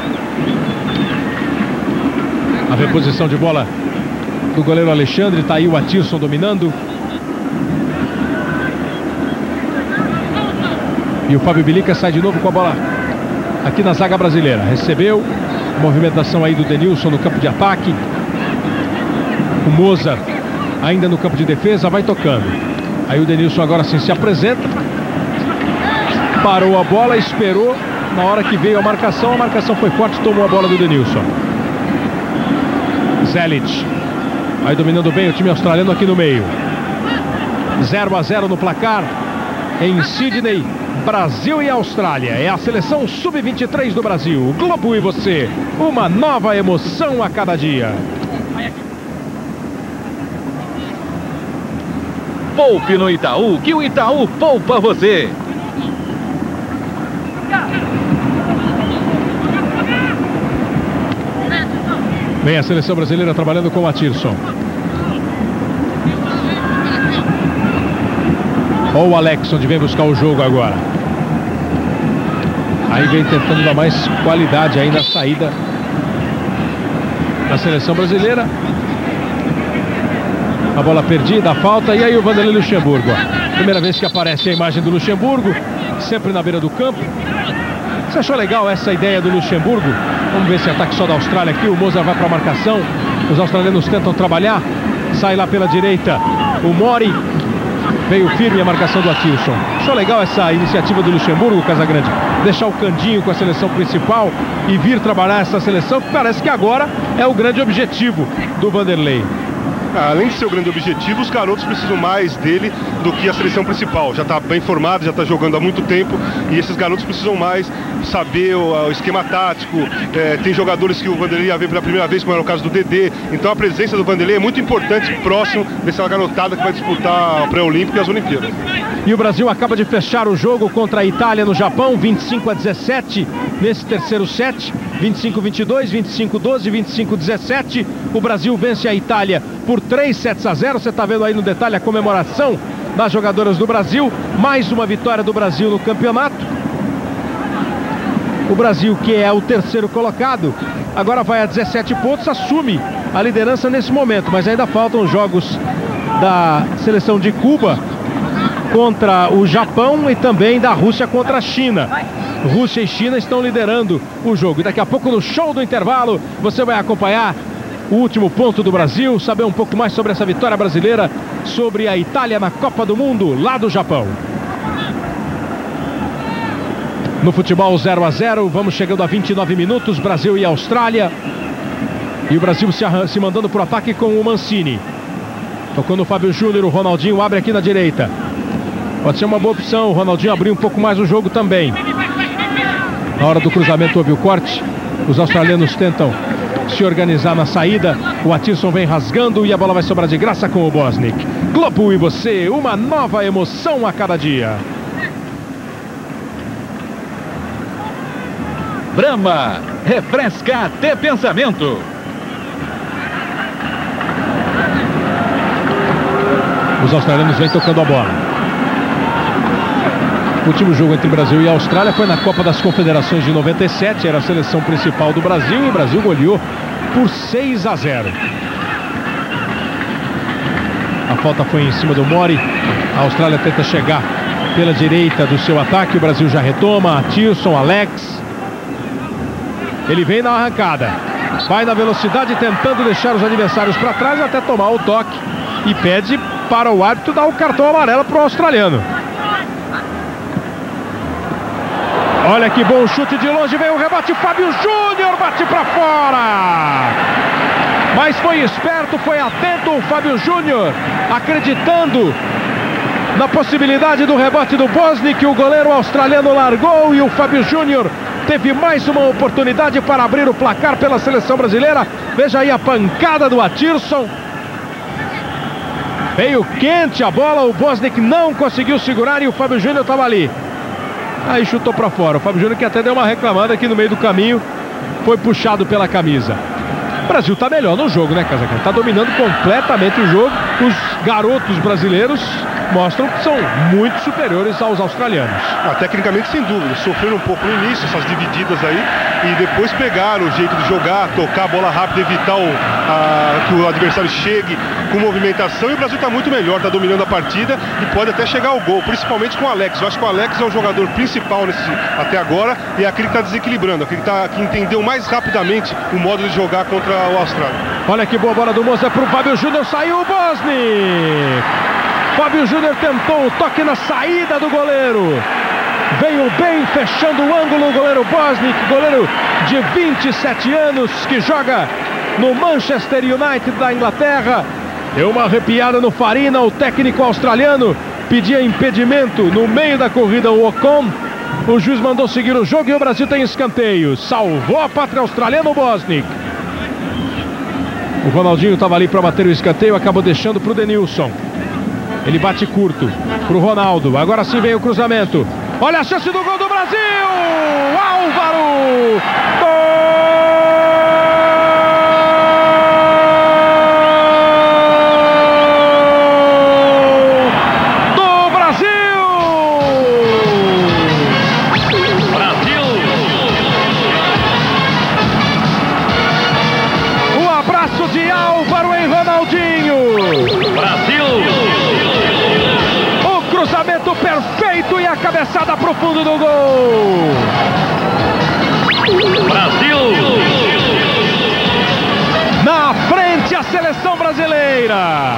A reposição de bola do goleiro Alexandre, tá aí o Atirson dominando. E o Fábio Bilica sai de novo com a bola aqui na zaga brasileira. Recebeu, movimentação aí do Denilson no campo de ataque. O Mozart, ainda no campo de defesa, vai tocando. Aí o Denilson agora sim se apresenta. Parou a bola, esperou. Na hora que veio a marcação foi forte, tomou a bola do Denilson. Zelic. Aí dominando bem o time australiano aqui no meio. 0-0 no placar em Sydney, Brasil e Austrália. É a seleção sub-23 do Brasil. Globo e você, uma nova emoção a cada dia. Poupe no Itaú, que o Itaú poupa você. Vem a seleção brasileira trabalhando com o Atirson. Ou o Alex, onde vem buscar o jogo agora. Aí vem tentando dar mais qualidade aí na saída da seleção brasileira. A bola perdida, a falta. E aí o Vanderlei Luxemburgo. Primeira vez que aparece a imagem do Luxemburgo, sempre na beira do campo. Você achou legal essa ideia do Luxemburgo? Vamos ver esse ataque só da Austrália aqui. O Mozart vai para a marcação. Os australianos tentam trabalhar. Sai lá pela direita o Mori. Veio firme a marcação do Atirson. Achou legal essa iniciativa do Luxemburgo, Casagrande? Deixar o Candinho com a seleção principal e vir trabalhar essa seleção, que parece que agora é o grande objetivo do Vanderlei. Além de ser o grande objetivo, os garotos precisam mais dele do que a seleção principal. Já está bem formado, já está jogando há muito tempo e esses garotos precisam mais saber o esquema tático. Tem jogadores que o Vanderlei ia ver pela primeira vez, como era o caso do Dedê. Então a presença do Vanderlei é muito importante próximo dessa garotada que vai disputar o pré-olímpico e as Olimpíadas. E o Brasil acaba de fechar o jogo contra a Itália no Japão, 25-17 nesse terceiro set. 25-22, 25-12, 25-17. O Brasil vence a Itália por 3-0. Você está vendo aí no detalhe a comemoração das jogadoras do Brasil. Mais uma vitória do Brasil no campeonato. O Brasil, que é o terceiro colocado, agora vai a 17 pontos, assume a liderança nesse momento. Mas ainda faltam jogos da seleção de Cuba contra o Japão e também da Rússia contra a China. Rússia e China estão liderando o jogo. E daqui a pouco, no show do intervalo, você vai acompanhar o último ponto do Brasil, saber um pouco mais sobre essa vitória brasileira sobre a Itália na Copa do Mundo, lá do Japão. No futebol 0-0, vamos chegando a 29 minutos, Brasil e Austrália. E o Brasil se mandando para o ataque com o Mancini. Tocando o Fábio Júnior, o Ronaldinho abre aqui na direita. Pode ser uma boa opção, o Ronaldinho abriu um pouco mais o jogo também. Na hora do cruzamento houve o corte. Os australianos tentam se organizar na saída. O Atirson vem rasgando e a bola vai sobrar de graça com o Bosnic. Globo e você, uma nova emoção a cada dia. Brahma, refresca até pensamento. Os australianos vêm tocando a bola. O último jogo entre Brasil e Austrália foi na Copa das Confederações de 97. Era a seleção principal do Brasil e o Brasil goleou por 6-0. A falta foi em cima do Mori. A Austrália tenta chegar pela direita do seu ataque. O Brasil já retoma. Atirson, Alex. Ele vem na arrancada. Vai na velocidade tentando deixar os adversários para trás até tomar o toque. E pede para o árbitro dar o cartão amarelo para o australiano. Olha que bom chute de longe, veio o rebate, Fábio Júnior bate para fora. Mas foi esperto, foi atento o Fábio Júnior, acreditando na possibilidade do rebate do Bosnic. O goleiro australiano largou e o Fábio Júnior teve mais uma oportunidade para abrir o placar pela seleção brasileira. Veja aí a pancada do Atirson. Veio quente a bola, o Bosnic não conseguiu segurar e o Fábio Júnior estava ali. Aí chutou para fora. O Fábio Júnior, que até deu uma reclamada aqui no meio do caminho, foi puxado pela camisa. O Brasil tá melhor no jogo, né, Casagrande? Tá dominando completamente o jogo. Os garotos brasileiros mostram que são muito superiores aos australianos. Tecnicamente, sem dúvida. Sofreram um pouco no início, essas divididas aí, e depois pegaram o jeito de jogar, tocar a bola rápida, evitar que o adversário chegue com movimentação, e o Brasil está muito melhor, está dominando a partida e pode até chegar ao gol, principalmente com o Alex. Eu acho que o Alex é o jogador principal até agora e é aquele que está desequilibrando, aquele que entendeu mais rapidamente o modo de jogar contra o Austrália. Olha que boa bola do Moça para o Fábio Júnior, saiu o Bosnic. Fábio Júnior tentou o toque na saída do goleiro. Veio bem, fechando o ângulo, o goleiro Bosnic, goleiro de 27 anos, que joga no Manchester United da Inglaterra. Deu uma arrepiada no Farina, o técnico australiano pedia impedimento no meio da corrida, o Ocon. O juiz mandou seguir o jogo e o Brasil tem escanteio. Salvou a pátria australiana, o Bosnic. O Ronaldinho estava ali para bater o escanteio, acabou deixando para o Denilson. Ele bate curto para o Ronaldo. Agora sim vem o cruzamento. Olha a chance do gol do Brasil! Álvaro! Gol do Brasil! Brasil! O abraço de Álvaro em Ronaldinho! Brasil! Cruzamento perfeito e a cabeçada pro fundo do gol. Brasil! Na frente a seleção brasileira.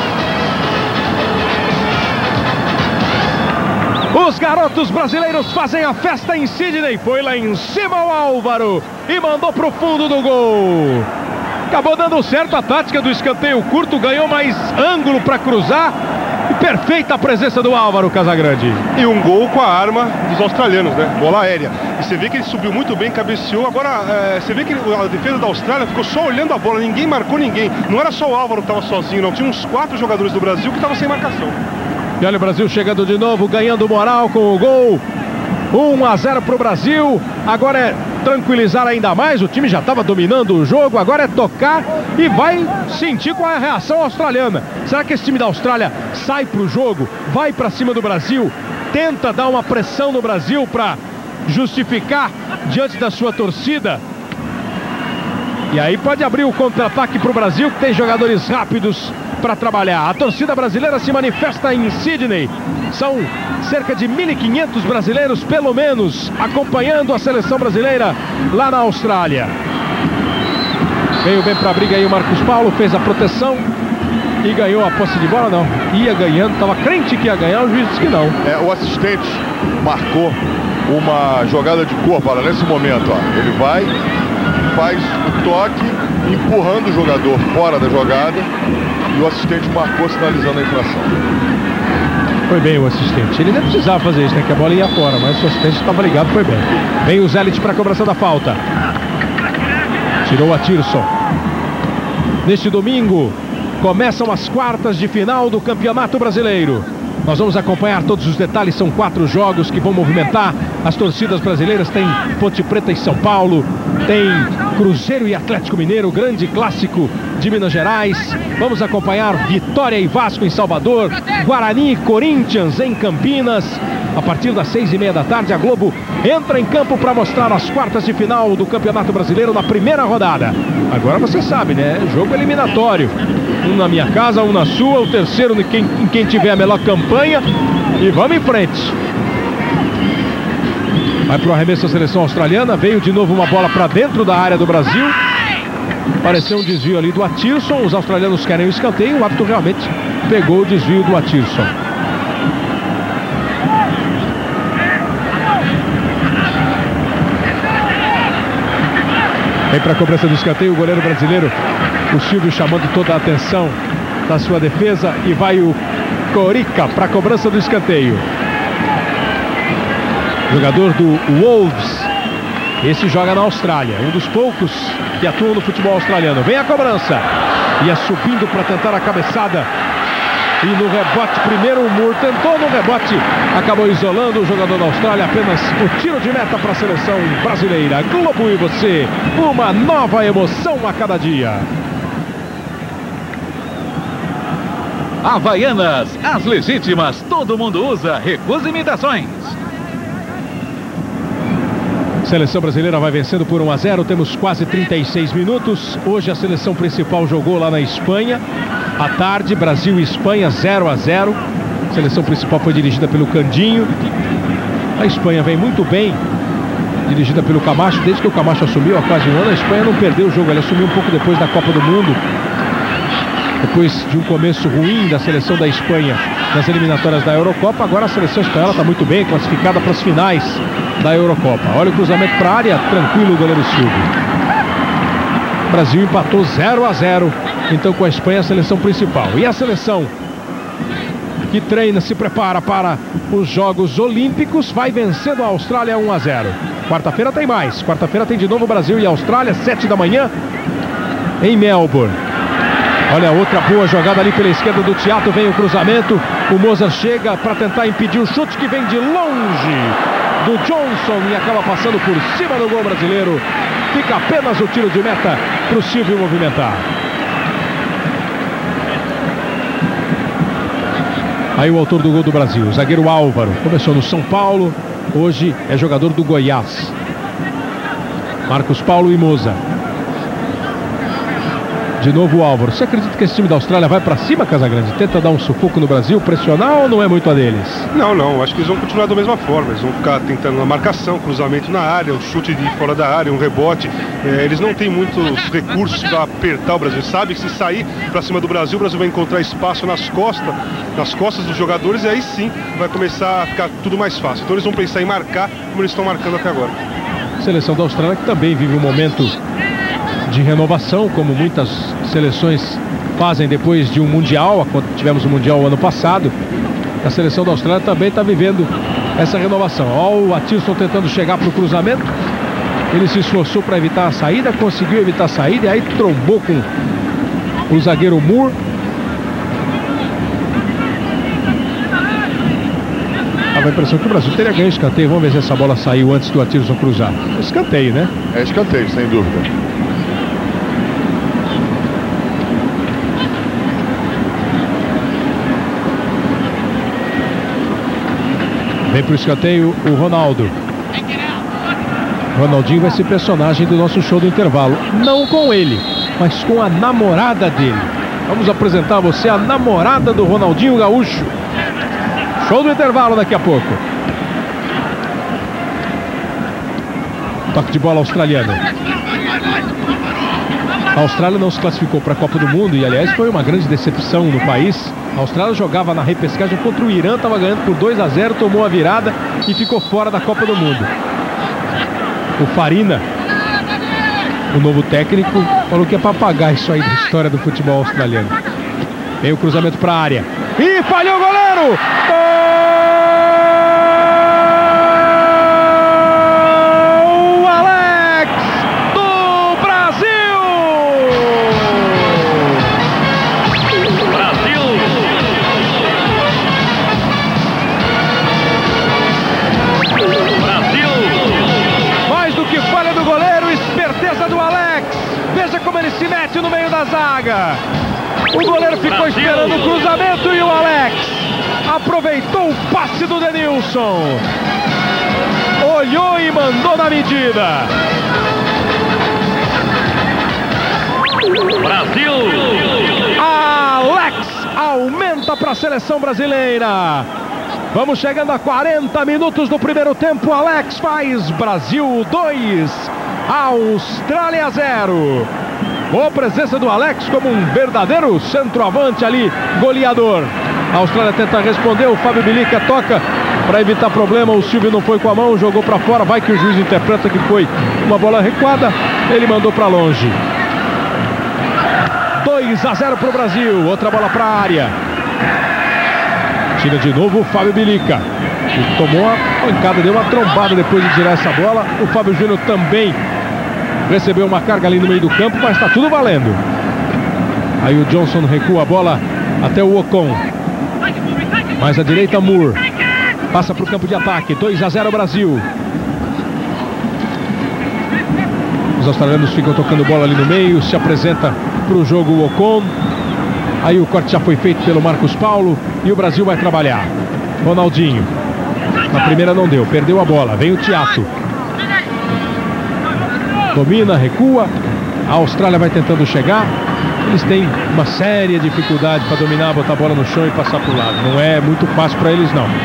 Os garotos brasileiros fazem a festa em Sydney. Foi lá em cima o Álvaro e mandou pro fundo do gol. Acabou dando certo a tática do escanteio curto, ganhou mais ângulo para cruzar. E perfeita a presença do Álvaro Casagrande. E um gol com a arma dos australianos, né? Bola aérea. E você vê que ele subiu muito bem, cabeceou. Agora, você vê que a defesa da Austrália ficou só olhando a bola. Ninguém marcou ninguém. Não era só o Álvaro que estava sozinho, não. Tinha uns 4 jogadores do Brasil que estavam sem marcação. E olha o Brasil chegando de novo, ganhando moral com o gol. 1-0 para o Brasil. Agora é tranquilizar ainda mais. O time já estava dominando o jogo. Agora é tocar e vai sentir com a reação australiana. Será que esse time da Austrália sai para o jogo, vai para cima do Brasil, tenta dar uma pressão no Brasil para justificar diante da sua torcida? E aí pode abrir o contra-ataque para o Brasil, que tem jogadores rápidos para trabalhar. A torcida brasileira se manifesta em Sydney. São cerca de 1.500 brasileiros, pelo menos, acompanhando a seleção brasileira lá na Austrália. Veio bem para a briga aí o Marcos Paulo, fez a proteção e ganhou a posse de bola. Não, ia ganhando, estava crente que ia ganhar, o juiz disse que não. O assistente marcou uma jogada de corpo, olha, nesse momento, ó, ele vai, faz o toque, empurrando o jogador fora da jogada, e o assistente marcou, sinalizando a infração. Foi bem o assistente, ele nem precisava fazer isso, né, que a bola ia fora, mas o assistente estava ligado, foi bem. Vem o Zélit para a cobrança da falta. Tirou a Tirson. Neste domingo começam as quartas de final do Campeonato Brasileiro. Nós vamos acompanhar todos os detalhes, são 4 jogos que vão movimentar as torcidas brasileiras. Tem Ponte Preta e São Paulo, tem Cruzeiro e Atlético Mineiro, grande clássico de Minas Gerais. Vamos acompanhar Vitória e Vasco em Salvador, Guarani e Corinthians em Campinas. A partir das 6h30 da tarde, a Globo entra em campo para mostrar as quartas de final do Campeonato Brasileiro na primeira rodada. Agora você sabe, né? Jogo eliminatório. Um na minha casa, um na sua, o terceiro em quem tiver a melhor campanha. E vamos em frente. Vai para o arremesso a seleção australiana. Veio de novo uma bola para dentro da área do Brasil. Pareceu um desvio ali do Atirson. Os australianos querem o escanteio. O árbitro realmente pegou o desvio do Atirson. Vem para a cobrança do escanteio o goleiro brasileiro, o Silvio, chamando toda a atenção da sua defesa, e vai o Corica para a cobrança do escanteio. Jogador do Wolves, esse joga na Austrália, um dos poucos que atuam no futebol australiano. Vem a cobrança, ia subindo para tentar a cabeçada, e no rebote, primeiro o Moore tentou, no rebote acabou isolando o jogador da Austrália. Apenas o tiro de meta para a seleção brasileira. Globo e você, uma nova emoção a cada dia. Havaianas, as legítimas, todo mundo usa, recusa imitações. Seleção brasileira vai vencendo por 1-0, temos quase 36 minutos. Hoje a seleção principal jogou lá na Espanha. À tarde, Brasil e Espanha 0-0. A seleção principal foi dirigida pelo Candinho. A Espanha vem muito bem, dirigida pelo Camacho. Desde que o Camacho assumiu há quase um ano, a Espanha não perdeu o jogo. Ele assumiu um pouco depois da Copa do Mundo, depois de um começo ruim da seleção da Espanha nas eliminatórias da Eurocopa. Agora a seleção espanhola está muito bem, classificada para as finais da Eurocopa. Olha o cruzamento para a área, tranquilo o goleiro Silvio. O Brasil empatou 0-0, então, com a Espanha, a seleção principal. E a seleção que treina, se prepara para os Jogos Olímpicos, vai vencendo a Austrália 1-0. Quarta-feira tem mais. Quarta-feira tem de novo Brasil e Austrália, 7 da manhã, em Melbourne. Olha, outra boa jogada ali pela esquerda do Thiago. Vem o cruzamento. O Mozart chega para tentar impedir o chute, que vem de longe do Johnson e acaba passando por cima do gol brasileiro. Fica apenas o tiro de meta para o Silvio movimentar. Aí o autor do gol do Brasil, o zagueiro Álvaro. Começou no São Paulo, hoje é jogador do Goiás. Marcos Paulo e Mozart. De novo o Álvaro. Você acredita que esse time da Austrália vai pra cima, Casagrande? Tenta dar um sufoco no Brasil, pressionar, ou não é muito a deles? Não. Acho que eles vão continuar da mesma forma. Eles vão ficar tentando uma marcação, cruzamento na área, um chute de fora da área, um rebote. Eles não têm muitos recursos para apertar o Brasil. Sabe que se sair pra cima do Brasil, o Brasil vai encontrar espaço nas costas dos jogadores, e aí sim vai começar a ficar tudo mais fácil. Então eles vão pensar em marcar como eles estão marcando até agora. Seleção da Austrália que também vive um momento de renovação, como muitas seleções fazem depois de um Mundial. Tivemos um Mundial ano passado. A seleção da Austrália também está vivendo essa renovação. Olha o Atilson tentando chegar para o cruzamento. Ele se esforçou para evitar a saída, conseguiu evitar a saída, e aí trombou com o zagueiro Moore. Dava a impressão que o Brasil teria ganho escanteio. Vamos ver se essa bola saiu antes do Atilson cruzar. Escanteio, né? É escanteio, sem dúvida. Vem pro escanteio o Ronaldo. Ronaldinho vai ser personagem do nosso show do intervalo. Não com ele, mas com a namorada dele. Vamos apresentar a você a namorada do Ronaldinho Gaúcho. Show do intervalo daqui a pouco. Toque de bola australiano. A Austrália não se classificou para a Copa do Mundo e, aliás, foi uma grande decepção no país. A Austrália jogava na repescagem contra o Irã, estava ganhando por 2-0, tomou a virada e ficou fora da Copa do Mundo. O Farina, o novo técnico, falou que é para apagar isso aí da história do futebol australiano. Vem o cruzamento para a área. E falhou o goleiro! O Alex do Brasil! Mais do que falha do goleiro, esperteza do Alex. Veja como ele se mete no meio da zaga. O goleiro ficou esperando o cruzamento e o Alex aproveitou o passe do Denilson. Olhou e mandou na medida. Brasil! Alex aumenta para a seleção brasileira. Vamos chegando a 40 minutos do primeiro tempo. Alex faz Brasil 2, Austrália 0. Boa presença do Alex como um verdadeiro centroavante ali, goleador. A Austrália tenta responder, o Fábio Bilica toca para evitar problema. O Silvio não foi com a mão, jogou para fora. Vai que o juiz interpreta que foi uma bola recuada. Ele mandou para longe. 2-0 para o Brasil. Outra bola para a área. Tira de novo o Fábio Bilica. Ele tomou a pancada, deu uma trombada depois de tirar essa bola. O Fábio Júnior também recebeu uma carga ali no meio do campo, mas está tudo valendo. Aí o Johnson recua a bola até o Ocon. Mais à direita, Moore. Passa para o campo de ataque. 2-0 Brasil. Os australianos ficam tocando bola ali no meio. Se apresenta para o jogo o Ocon. Aí o corte já foi feito pelo Marcos Paulo. E o Brasil vai trabalhar. Ronaldinho. Na primeira não deu, perdeu a bola. Vem o Thiago. domina, recua. A Austrália vai tentando chegar. Eles têm uma séria dificuldade para dominar, botar a bola no chão e passar para o lado. Não é muito fácil para eles, não.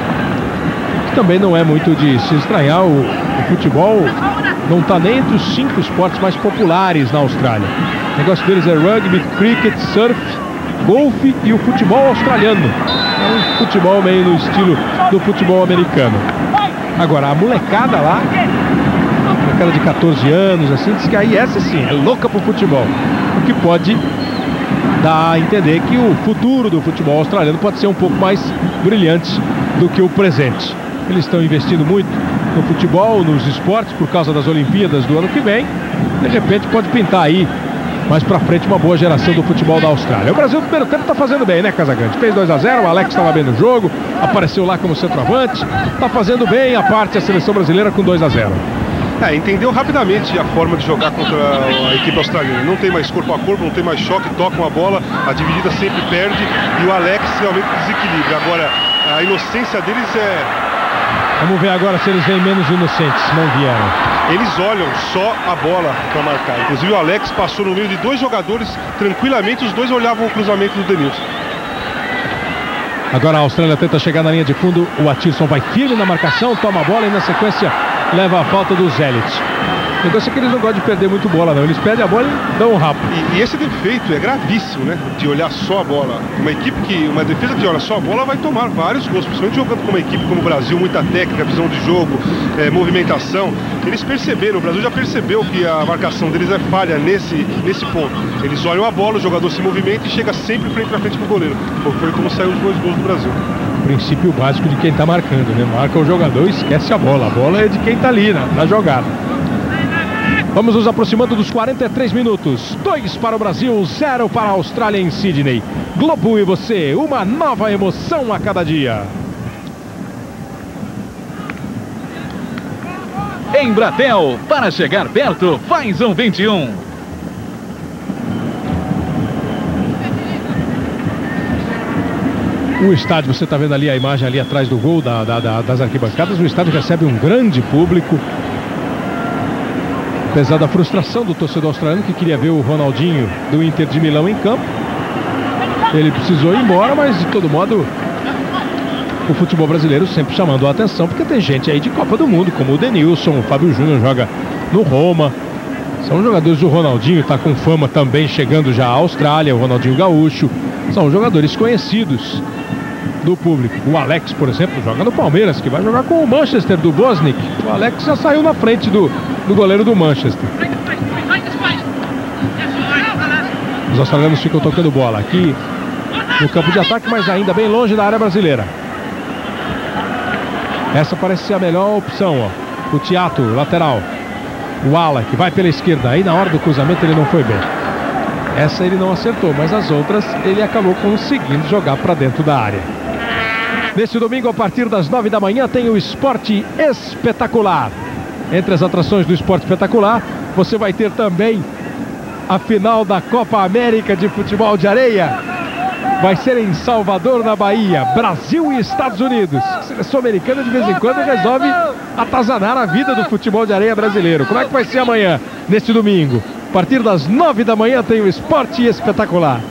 Também não é muito de se estranhar. O futebol não está nem entre os 5 esportes mais populares na Austrália. O negócio deles é rugby, cricket, surf, golfe e o futebol australiano. É um futebol meio no estilo do futebol americano. Agora, a molecada lá, molecada de 14 anos, assim, diz que aí essa sim é louca pro futebol. O que pode dar a entender que o futuro do futebol australiano pode ser um pouco mais brilhante do que o presente. Eles estão investindo muito no futebol, nos esportes, por causa das Olimpíadas do ano que vem. De repente pode pintar aí, mais pra frente, uma boa geração do futebol da Austrália. O Brasil no primeiro tempo tá fazendo bem, né, Casagrande? Fez 2-0, o Alex estava bem no jogo, apareceu lá como centroavante. Tá fazendo bem a parte da seleção brasileira com 2-0. Entendeu rapidamente a forma de jogar contra a equipe australiana. Não tem mais corpo a corpo, não tem mais choque, toca uma bola, a dividida sempre perde e o Alex realmente desequilibra. Agora, a inocência deles é... Vamos ver agora se eles vêm menos inocentes, se não vieram. Eles olham só a bola para marcar. Inclusive o Alex passou no meio de 2 jogadores tranquilamente, os 2 olhavam o cruzamento do Denilson. Agora a Austrália tenta chegar na linha de fundo, o Atirson vai firme na marcação, toma a bola e na sequência leva a falta do Zelit. O negócio é que eles não gostam de perder muito bola, não. Eles perdem a bola e dão um rabo. E esse defeito é gravíssimo, né? De olhar só a bola. Uma defesa que olha só a bola vai tomar vários gols, principalmente jogando com uma equipe como o Brasil, muita técnica, visão de jogo, movimentação. Eles perceberam, o Brasil já percebeu que a marcação deles é falha nesse ponto. Eles olham a bola, o jogador se movimenta e chega sempre frente a frente pro goleiro. Foi como saiu os 2 gols do Brasil. Princípio básico de quem tá marcando, né? Marca o jogador e esquece a bola. A bola é de quem tá ali, né? Na jogada. Vamos nos aproximando dos 43 minutos. 2 para o Brasil, 0 para a Austrália em Sydney. Globo e você, uma nova emoção a cada dia. Embratel, para chegar perto, faz um 21. O estádio, você está vendo ali a imagem ali atrás do gol das arquibancadas. O estádio recebe um grande público. Apesar da frustração do torcedor australiano que queria ver o Ronaldinho do Inter de Milão em campo. Ele precisou ir embora, mas de todo modo o futebol brasileiro sempre chamando a atenção, porque tem gente aí de Copa do Mundo, como o Denilson, o Fábio Júnior joga no Roma. São jogadores do Ronaldinho, está com fama também chegando já à Austrália, o Ronaldinho Gaúcho. São jogadores conhecidos do público. O Alex, por exemplo, joga no Palmeiras, que vai jogar com o Manchester do Bosnick. O Alex já saiu na frente do goleiro do Manchester. Os australianos ficam tocando bola aqui no campo de ataque, mas ainda bem longe da área brasileira. Essa parece ser a melhor opção, ó. O Tiato, lateral. O Ala, que vai pela esquerda. Aí na hora do cruzamento ele não foi bem. Essa ele não acertou, mas as outras ele acabou conseguindo jogar para dentro da área. Neste domingo, a partir das 9 da manhã, tem o Esporte Espetacular. Entre as atrações do Esporte Espetacular, você vai ter também a final da Copa América de Futebol de Areia. Vai ser em Salvador, na Bahia. Brasil e Estados Unidos. A seleção americana de vez em quando resolve atazanar a vida do futebol de areia brasileiro. Como é que vai ser amanhã, neste domingo? A partir das 9 da manhã tem o Esporte Espetacular.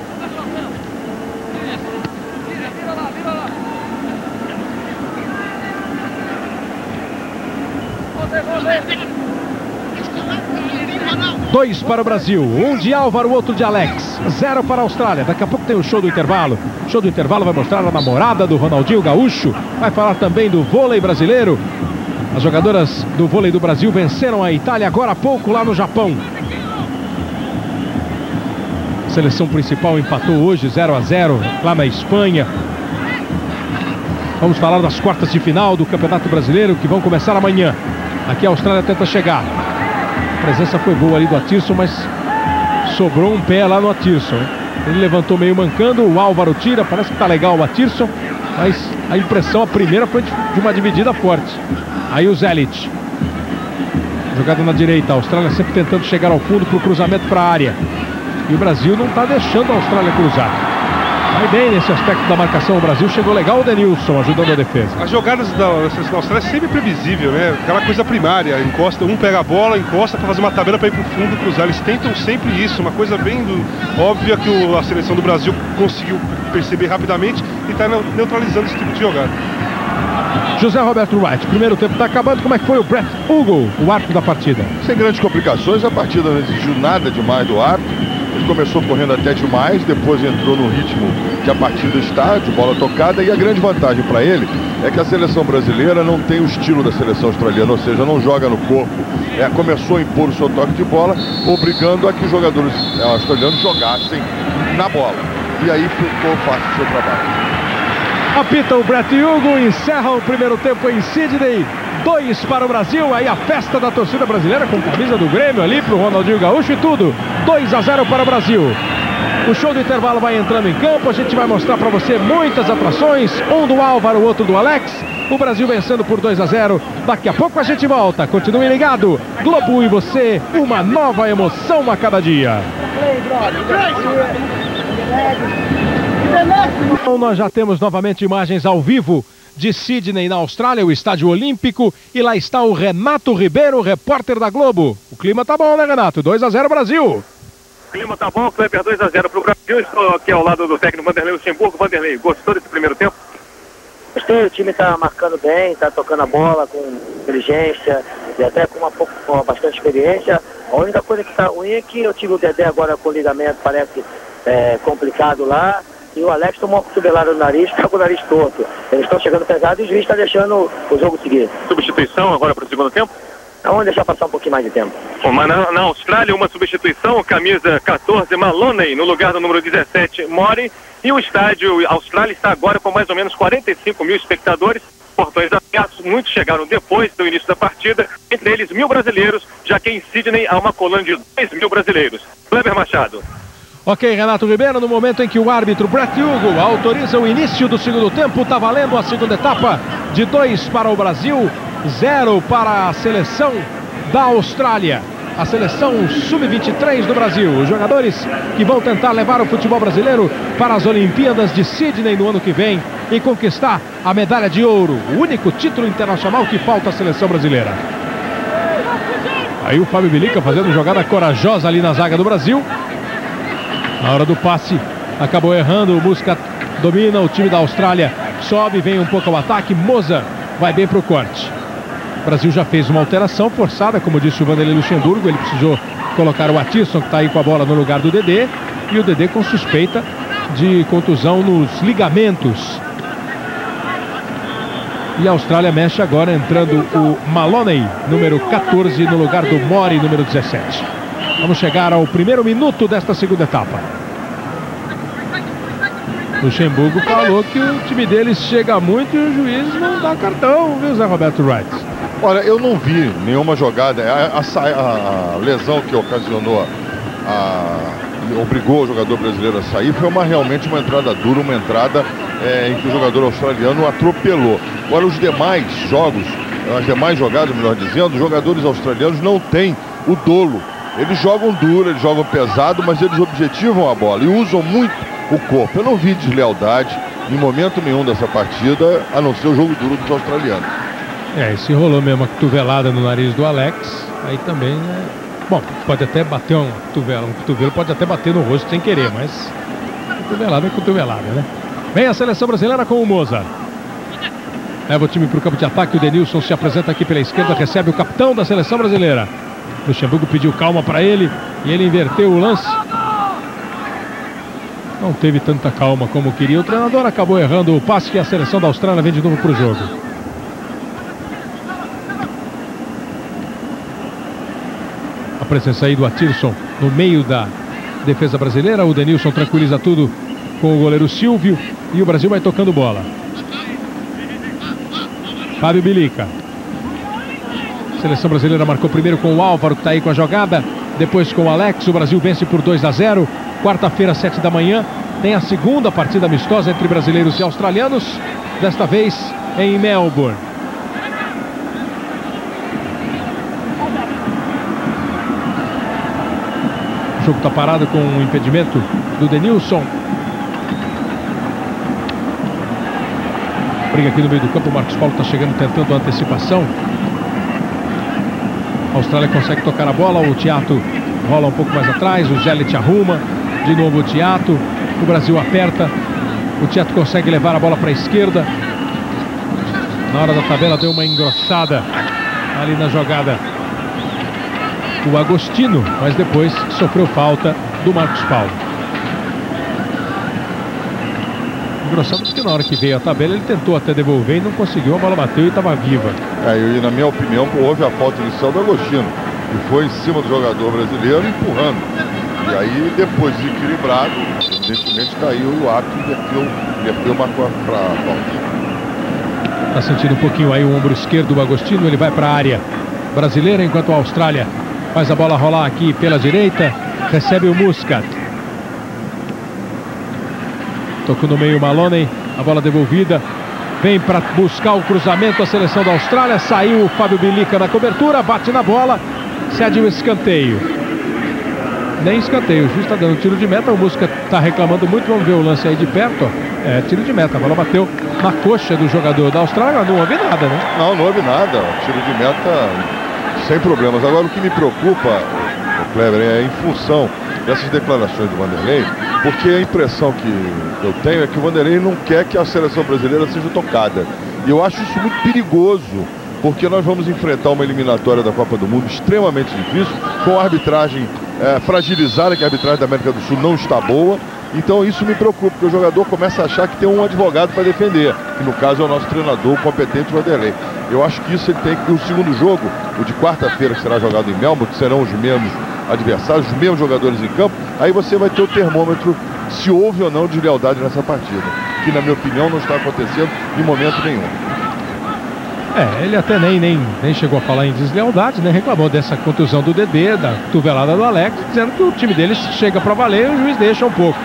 Dois para o Brasil, um de Álvaro, outro de Alex, 0 para a Austrália. Daqui a pouco tem o show do intervalo. O show do intervalo vai mostrar a namorada do Ronaldinho Gaúcho. Vai falar também do vôlei brasileiro. As jogadoras do vôlei do Brasil venceram a Itália agora há pouco lá no Japão. A seleção principal empatou hoje 0-0 lá na Espanha. Vamos falar das quartas de final do Campeonato Brasileiro, que vão começar amanhã. Aqui a Austrália tenta chegar. A presença foi boa ali do Atirson, mas sobrou um pé lá no Atirson. Ele levantou meio mancando, o Álvaro tira, parece que tá legal o Atirson, mas a impressão, a primeira, foi de uma dividida forte. Aí o Zelit. Jogada na direita, a Austrália sempre tentando chegar ao fundo para o cruzamento para a área. E o Brasil não está deixando a Austrália cruzar. Vai bem nesse aspecto da marcação. O Brasil chegou legal, o Denilson ajudando a defesa. As jogadas da seleção austrália é sempre previsível, né? Aquela coisa primária, encosta, um pega a bola, encosta para fazer uma tabela para ir pro fundo e cruzar. Eles tentam sempre isso, uma coisa bem óbvia que a seleção do Brasil conseguiu perceber rapidamente e está neutralizando esse tipo de jogada. José Roberto Wright, primeiro tempo está acabando. Como é que foi o Brett Hugo, o árbitro da partida? Sem grandes complicações, a partida não exigiu nada demais do árbitro. Ele começou correndo até demais, depois entrou no ritmo que a partida está, de bola tocada, e a grande vantagem para ele é que a seleção brasileira não tem o estilo da seleção australiana, ou seja, não joga no corpo. Começou a impor o seu toque de bola, obrigando a que os jogadores australianos jogassem na bola. E aí ficou fácil o seu trabalho. Apita o Brett Hugo, encerra o primeiro tempo em Sydney. 2 para o Brasil, aí a festa da torcida brasileira com camisa do Grêmio ali pro Ronaldinho Gaúcho e tudo. 2-0 para o Brasil. O show do intervalo vai entrando em campo, a gente vai mostrar para você muitas atrações, um do Álvaro, o outro do Alex. O Brasil vencendo por 2-0. Daqui a pouco a gente volta. Continue ligado. Globo e você, uma nova emoção a cada dia. Então, nós já temos novamente imagens ao vivo de Sydney, na Austrália, o Estádio Olímpico, e lá está o Renato Ribeiro, repórter da Globo. O clima tá bom, né, Renato? 2-0 Brasil. O clima tá bom, Kleber, 2-0 pro Brasil. Estou aqui ao lado do técnico Vanderlei Luxemburgo. Vanderlei, gostou desse primeiro tempo? Gostei, o time tá marcando bem, tá tocando a bola com inteligência e até com bastante experiência. A única coisa que tá ruim é que eu tive o Dedé agora com o ligamento, parece complicado lá. E o Alex tomou uma cotovelada no nariz, está com o nariz torto. Eles estão chegando pesado e o juiz está deixando o jogo seguir. Substituição agora para o segundo tempo? Vamos deixar passar um pouquinho mais de tempo. Mas na Austrália, uma substituição, camisa 14, Maloney, no lugar do número 17, Mori. E o estádio Austrália está agora com mais ou menos 45 mil espectadores. Portões abertos, muitos chegaram depois do início da partida, entre eles 1.000 brasileiros, já que em Sydney há uma colônia de 2.000 brasileiros. Kleber Machado. Ok, Renato Ribeiro, no momento em que o árbitro Brett Hugo autoriza o início do segundo tempo, está valendo a segunda etapa de 2 para o Brasil, 0 para a seleção da Austrália. A seleção sub-23 do Brasil, os jogadores que vão tentar levar o futebol brasileiro para as Olimpíadas de Sydney no ano que vem e conquistar a medalha de ouro, o único título internacional que falta à seleção brasileira. Aí o Fábio Bilica fazendo jogada corajosa ali na zaga do Brasil. Na hora do passe, acabou errando, o Muscat domina, o time da Austrália sobe, vem um pouco ao ataque, Moza vai bem para o corte. O Brasil já fez uma alteração forçada, como disse o Vanderlei Luxemburgo, ele precisou colocar o Atisson, que está aí com a bola no lugar do Dedé, e o Dedé com suspeita de contusão nos ligamentos. E a Austrália mexe agora, entrando o Maloney, número 14, no lugar do Mori, número 17. Vamos chegar ao primeiro minuto desta segunda etapa. Luxemburgo falou que o time deles chega muito e o juiz não dá cartão, viu, Zé Roberto Wright? Olha, eu não vi nenhuma jogada. A lesão que ocasionou, obrigou o jogador brasileiro a sair, foi realmente uma entrada dura, uma entrada em que o jogador australiano atropelou. Agora, os demais jogos, as demais jogadas, melhor dizendo, os jogadores australianos não têm o dolo. Eles jogam duro, eles jogam pesado, mas eles objetivam a bola e usam muito o corpo. Eu não vi deslealdade em momento nenhum dessa partida, a não ser o jogo duro dos australianos. E se rolou mesmo a cotovelada no nariz do Alex, aí também, bom, pode até bater um cotovelo pode até bater no rosto sem querer, mas cotovelada é cotovelada, né? Vem a seleção brasileira com o Moza. Leva o time para o campo de ataque, o Denilson se apresenta aqui pela esquerda, recebe o capitão da seleção brasileira. Luxemburgo pediu calma para ele e ele inverteu o lance. Não teve tanta calma como queria. O treinador acabou errando o passe e a seleção da Austrália vem de novo para o jogo. A presença aí do Atirson no meio da defesa brasileira. O Denilson tranquiliza tudo com o goleiro Silvio e o Brasil vai tocando bola. Fábio Bilica. A seleção brasileira marcou primeiro com o Álvaro, que está aí com a jogada. Depois com o Alex. O Brasil vence por 2-0. Quarta-feira, 7 da manhã, tem a segunda partida amistosa entre brasileiros e australianos. Desta vez em Melbourne. O jogo está parado com um impedimento do Denilson. briga aqui no meio do campo. O Marcos Paulo está chegando, tentando a antecipação. A Austrália consegue tocar a bola. O Thiato rola um pouco mais atrás. O Zelit arruma. De novo o Thiato. O Brasil aperta. O Thiato consegue levar a bola para a esquerda. Na hora da tabela deu uma engrossada ali na jogada o Agostinho, mas depois sofreu falta do Marcos Paulo. Engrossado porque na hora que veio a tabela ele tentou até devolver e não conseguiu, a bola bateu e estava viva. E na minha opinião houve a falta inicial do Agostinho, que foi em cima do jogador brasileiro empurrando. E aí depois desequilibrado, evidentemente caiu e o árbitro inverteu, marcou para a falta. Está sentindo um pouquinho aí o ombro esquerdo do Agostinho, ele vai para a área brasileira, enquanto a Austrália faz a bola rolar aqui pela direita, recebe o Muscat. Tocou no meio o Maloney, a bola devolvida, vem para buscar o cruzamento a seleção da Austrália, saiu o Fábio Bilica na cobertura, bate na bola, cede o escanteio. Nem escanteio, o juiz está dando tiro de meta, o Muscat está reclamando muito, vamos ver o lance aí de perto, ó. Tiro de meta, a bola bateu na coxa do jogador da Austrália, não houve nada, né? Não houve nada, tiro de meta sem problemas. Agora o que me preocupa, Kleber, é em função dessas declarações do Vanderlei, porque a impressão que eu tenho é que o Vanderlei não quer que a seleção brasileira seja tocada. E eu acho isso muito perigoso, porque nós vamos enfrentar uma eliminatória da Copa do Mundo extremamente difícil, com a arbitragem fragilizada, que a arbitragem da América do Sul não está boa. Então isso me preocupa, porque o jogador começa a achar que tem um advogado para defender, que no caso é o nosso treinador, o competente Vanderlei. Eu acho que isso ele tem que... O segundo jogo, o de quarta-feira, que será jogado em Melbourne, serão os mesmos adversários, os mesmos jogadores em campo, aí você vai ter o termômetro se houve ou não deslealdade nessa partida, que na minha opinião não está acontecendo em momento nenhum. Ele até nem chegou a falar em deslealdade, né? Reclamou dessa contusão do Dedê, da cotovelada do Alex, dizendo que o time deles chega para valer e o juiz deixa um pouco.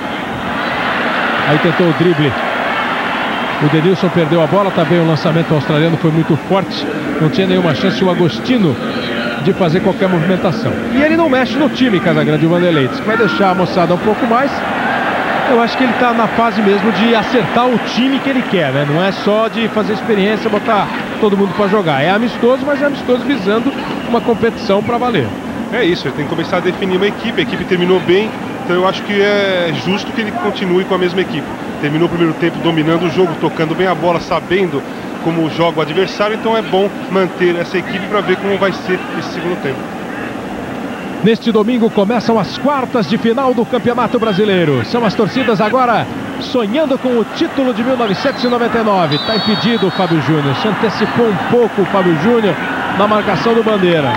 Aí tentou o drible. O Denilson perdeu a bola, também o lançamento australiano foi muito forte. Não tinha nenhuma chance o Agostinho de fazer qualquer movimentação. E ele não mexe no time, Casagrande, o Vanderlei. Diz que vai deixar a moçada um pouco mais. Eu acho que ele está na fase mesmo de acertar o time que ele quer, né? Não é só de fazer experiência, botar todo mundo para jogar. É amistoso, mas é amistoso visando uma competição para valer. É isso, ele tem que começar a definir uma equipe. A equipe terminou bem, então eu acho que é justo que ele continue com a mesma equipe. Terminou o primeiro tempo dominando o jogo, tocando bem a bola, sabendo como joga o adversário. Então é bom manter essa equipe para ver como vai ser esse segundo tempo. Neste domingo começam as quartas de final do Campeonato Brasileiro. São as torcidas agora sonhando com o título de 1999. Está impedido o Fábio Júnior. Se antecipou um pouco o Fábio Júnior na marcação do Bandeira.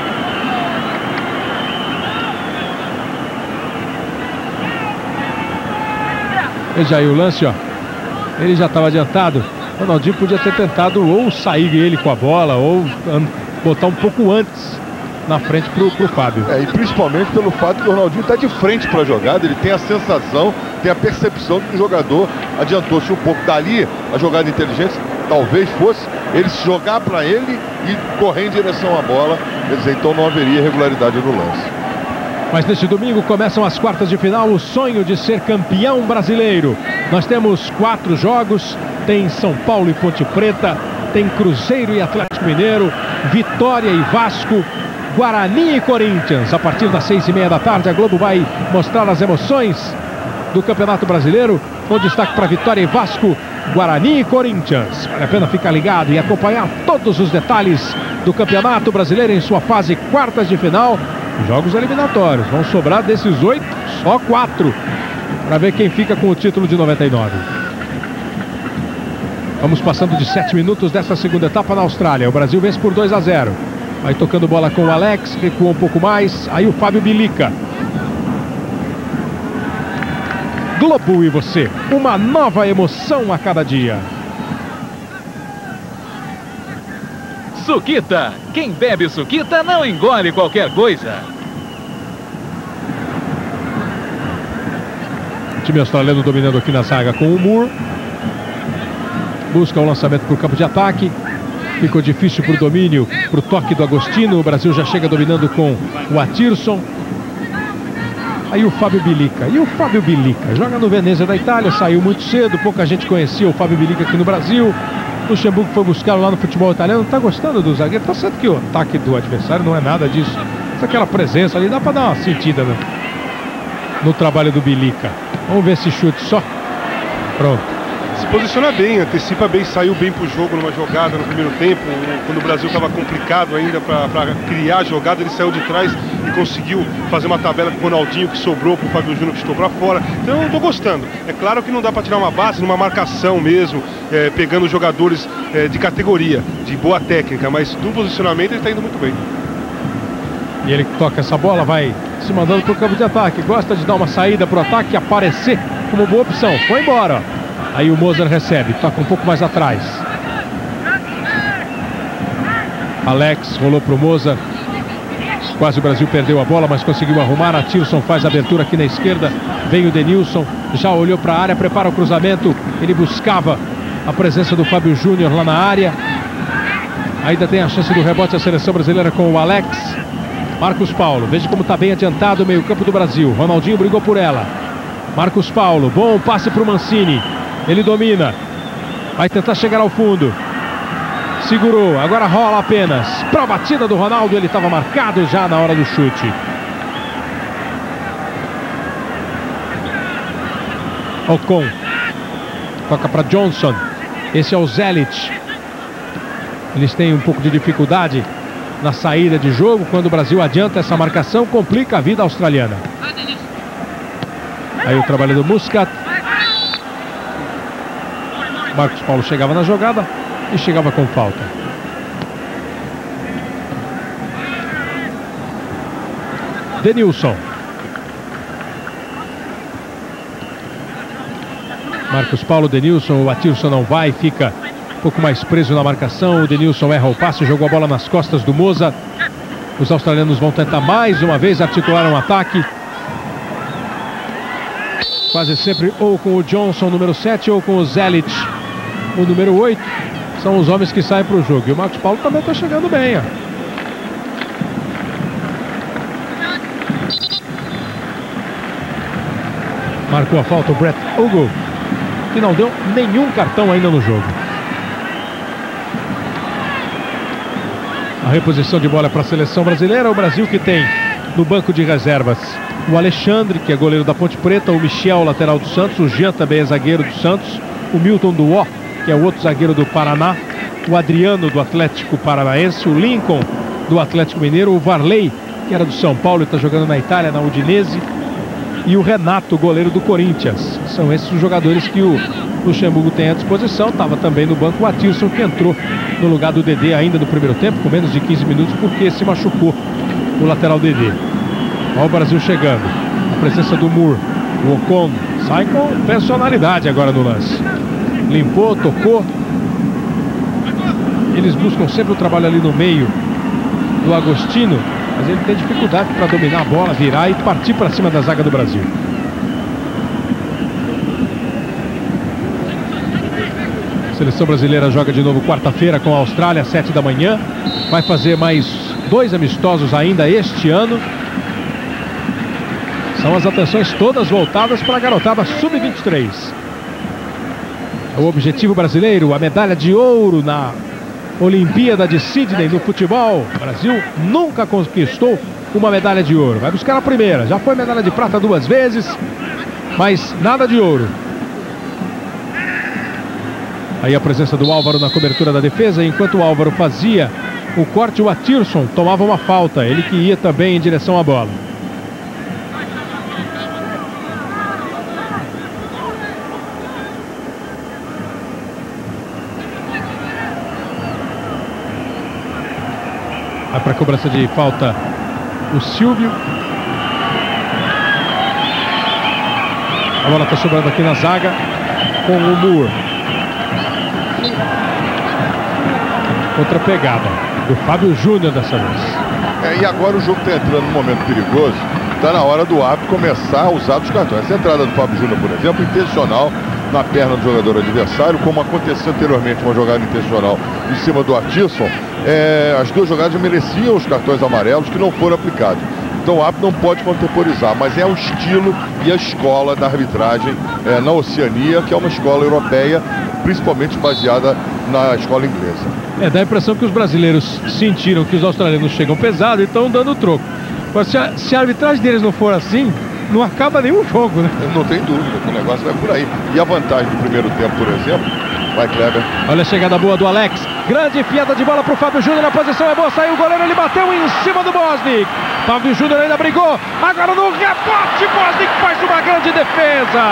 Veja aí o lance, ó. Ele já estava adiantado. O Ronaldinho podia ter tentado ou sair ele com a bola ou botar um pouco antes na frente pro Fábio. E principalmente pelo fato que o Ronaldinho está de frente para a jogada, ele tem a sensação, tem a percepção de que o jogador adiantou-se um pouco. Dali, a jogada inteligente talvez fosse ele se jogar para ele e correr em direção à bola, quer dizer, então não haveria irregularidade no lance. Mas neste domingo começam as quartas de final, o sonho de ser campeão brasileiro. Nós temos 4 jogos, tem São Paulo e Ponte Preta, tem Cruzeiro e Atlético Mineiro, Vitória e Vasco, Guarani e Corinthians. A partir das 6h30 da tarde, a Globo vai mostrar as emoções do Campeonato Brasileiro, com destaque para Vitória e Vasco, Guarani e Corinthians. Vale a pena ficar ligado e acompanhar todos os detalhes do Campeonato Brasileiro em sua fase quartas de final. Jogos eliminatórios, vão sobrar desses 8, só 4, para ver quem fica com o título de 99. Vamos passando de 7 minutos dessa segunda etapa na Austrália. O Brasil vence por 2-0. Vai tocando bola com o Alex, recuou um pouco mais. Aí o Fábio Bilica. Globo e você, uma nova emoção a cada dia. Suquita, quem bebe Suquita não engole qualquer coisa. O time australiano dominando aqui na zaga com o Moore. Busca o lançamento para o campo de ataque. Ficou difícil para o domínio, para o toque do Agostinho. O Brasil já chega dominando com o Atirson. Aí o Fábio Bilica. E o Fábio Bilica joga no Venezia da Itália, saiu muito cedo, pouca gente conhecia o Fábio Bilica aqui no Brasil. Luxemburgo foi buscar lá no futebol italiano. Tá gostando do zagueiro? Tá certo que o ataque do adversário não é nada disso. Só aquela presença ali dá pra dar uma sentida no trabalho do Bilica. Vamos ver esse chute só. Pronto. Se posiciona bem, antecipa bem, saiu bem pro jogo numa jogada no primeiro tempo, quando o Brasil estava complicado ainda para criar a jogada, ele saiu de trás e conseguiu fazer uma tabela com o Ronaldinho que sobrou pro Fábio Júnior que estou para fora. Então eu tô gostando. É claro que não dá para tirar uma base numa marcação mesmo, pegando jogadores de categoria, de boa técnica, mas no posicionamento ele está indo muito bem. E ele que toca essa bola vai se mandando pro campo de ataque, gosta de dar uma saída pro ataque, aparecer como boa opção. Foi embora, ó. Aí o Moser recebe, toca um pouco mais atrás. Alex rolou pro Moser. Quase o Brasil perdeu a bola, mas conseguiu arrumar. A Tirson faz a abertura aqui na esquerda. Vem o Denilson, já olhou para a área, prepara o cruzamento. Ele buscava a presença do Fábio Júnior lá na área. Ainda tem a chance do rebote a seleção brasileira com o Alex. Marcos Paulo, veja como está bem adiantado o meio-campo do Brasil. Ronaldinho brigou por ela. Marcos Paulo, bom passe para o Mancini. Ele domina, vai tentar chegar ao fundo. Segurou, agora rola apenas para a batida do Ronaldo. Ele estava marcado já na hora do chute. Ocon toca para Johnson. Esse é o Zelic. Eles têm um pouco de dificuldade na saída de jogo. Quando o Brasil adianta essa marcação, complica a vida australiana. Aí o trabalho do Muscat. Marcos Paulo chegava na jogada e chegava com falta. Denilson. Marcos Paulo, Denilson, o Atirson não vai, fica um pouco mais preso na marcação. O Denilson erra o passe, jogou a bola nas costas do Moza. Os australianos vão tentar mais uma vez articular um ataque. Quase sempre ou com o Johnson, número 7, ou com o Zelic, o número 8. São os homens que saem para o jogo. E o Marcos Paulo também está chegando bem, ó. Marcou a falta o Brett Hugo, que não deu nenhum cartão ainda no jogo. A reposição de bola para a seleção brasileira. O Brasil que tem no banco de reservas o Alexandre, que é goleiro da Ponte Preta, o Michel, lateral do Santos, o Jean também é zagueiro do Santos, o Milton Duó, que é o outro zagueiro do Paraná, o Adriano do Atlético Paranaense, o Lincoln do Atlético Mineiro, o Varley, que era do São Paulo e está jogando na Itália, na Udinese, e o Renato, goleiro do Corinthians. São esses os jogadores que o Luxemburgo tem à disposição. Estava também no banco o Atirson, que entrou no lugar do Dedé ainda no primeiro tempo, com menos de 15 minutos, porque se machucou o lateral Dedé. Olha o Brasil chegando. A presença do Moore. O Ocon sai com personalidade agora no lance. Limpou, tocou. Eles buscam sempre o trabalho ali no meio do Agostino, mas ele tem dificuldade para dominar a bola, virar e partir para cima da zaga do Brasil. A seleção brasileira joga de novo quarta-feira com a Austrália, às 7 da manhã. Vai fazer mais 2 amistosos ainda este ano. São as atenções todas voltadas para a garotada sub-23. O objetivo brasileiro, a medalha de ouro na Olimpíada de Sydney no futebol. O Brasil nunca conquistou uma medalha de ouro. Vai buscar a primeira. Já foi medalha de prata 2 vezes, mas nada de ouro. Aí a presença do Álvaro na cobertura da defesa. Enquanto o Álvaro fazia o corte, o Atirson tomava uma falta. Ele que ia também em direção à bola. Vai para a cobrança de falta o Silvio. A bola está sobrando aqui na zaga com o Moore. Outra pegada do Fábio Júnior dessa vez. E agora o jogo está entrando num momento perigoso. Está na hora do árbitro começar a usar os cartões. Essa entrada do Fábio Júnior, por exemplo, intencional na perna do jogador adversário, como aconteceu anteriormente uma jogada intencional em cima do Atirson. As duas jogadas mereciam os cartões amarelos que não foram aplicados. Então o árbitro não pode contemporizar, mas é o estilo e a escola da arbitragem na Oceania, que é uma escola europeia, principalmente baseada na escola inglesa. Dá a impressão que os brasileiros sentiram que os australianos chegam pesado e estão dando troco. Mas se a arbitragem deles não for assim, não acaba nenhum jogo, né? Não tem dúvida, o negócio vai por aí. E a vantagem do primeiro tempo, por exemplo, vai, Kleber. Olha a chegada boa do Alex. Grande enfiada de bola pro Fábio Júnior. A posição é boa, saiu o goleiro, ele bateu em cima do Bosnic. Fábio Júnior ainda brigou. Agora no rebote, Bosnic faz uma grande defesa.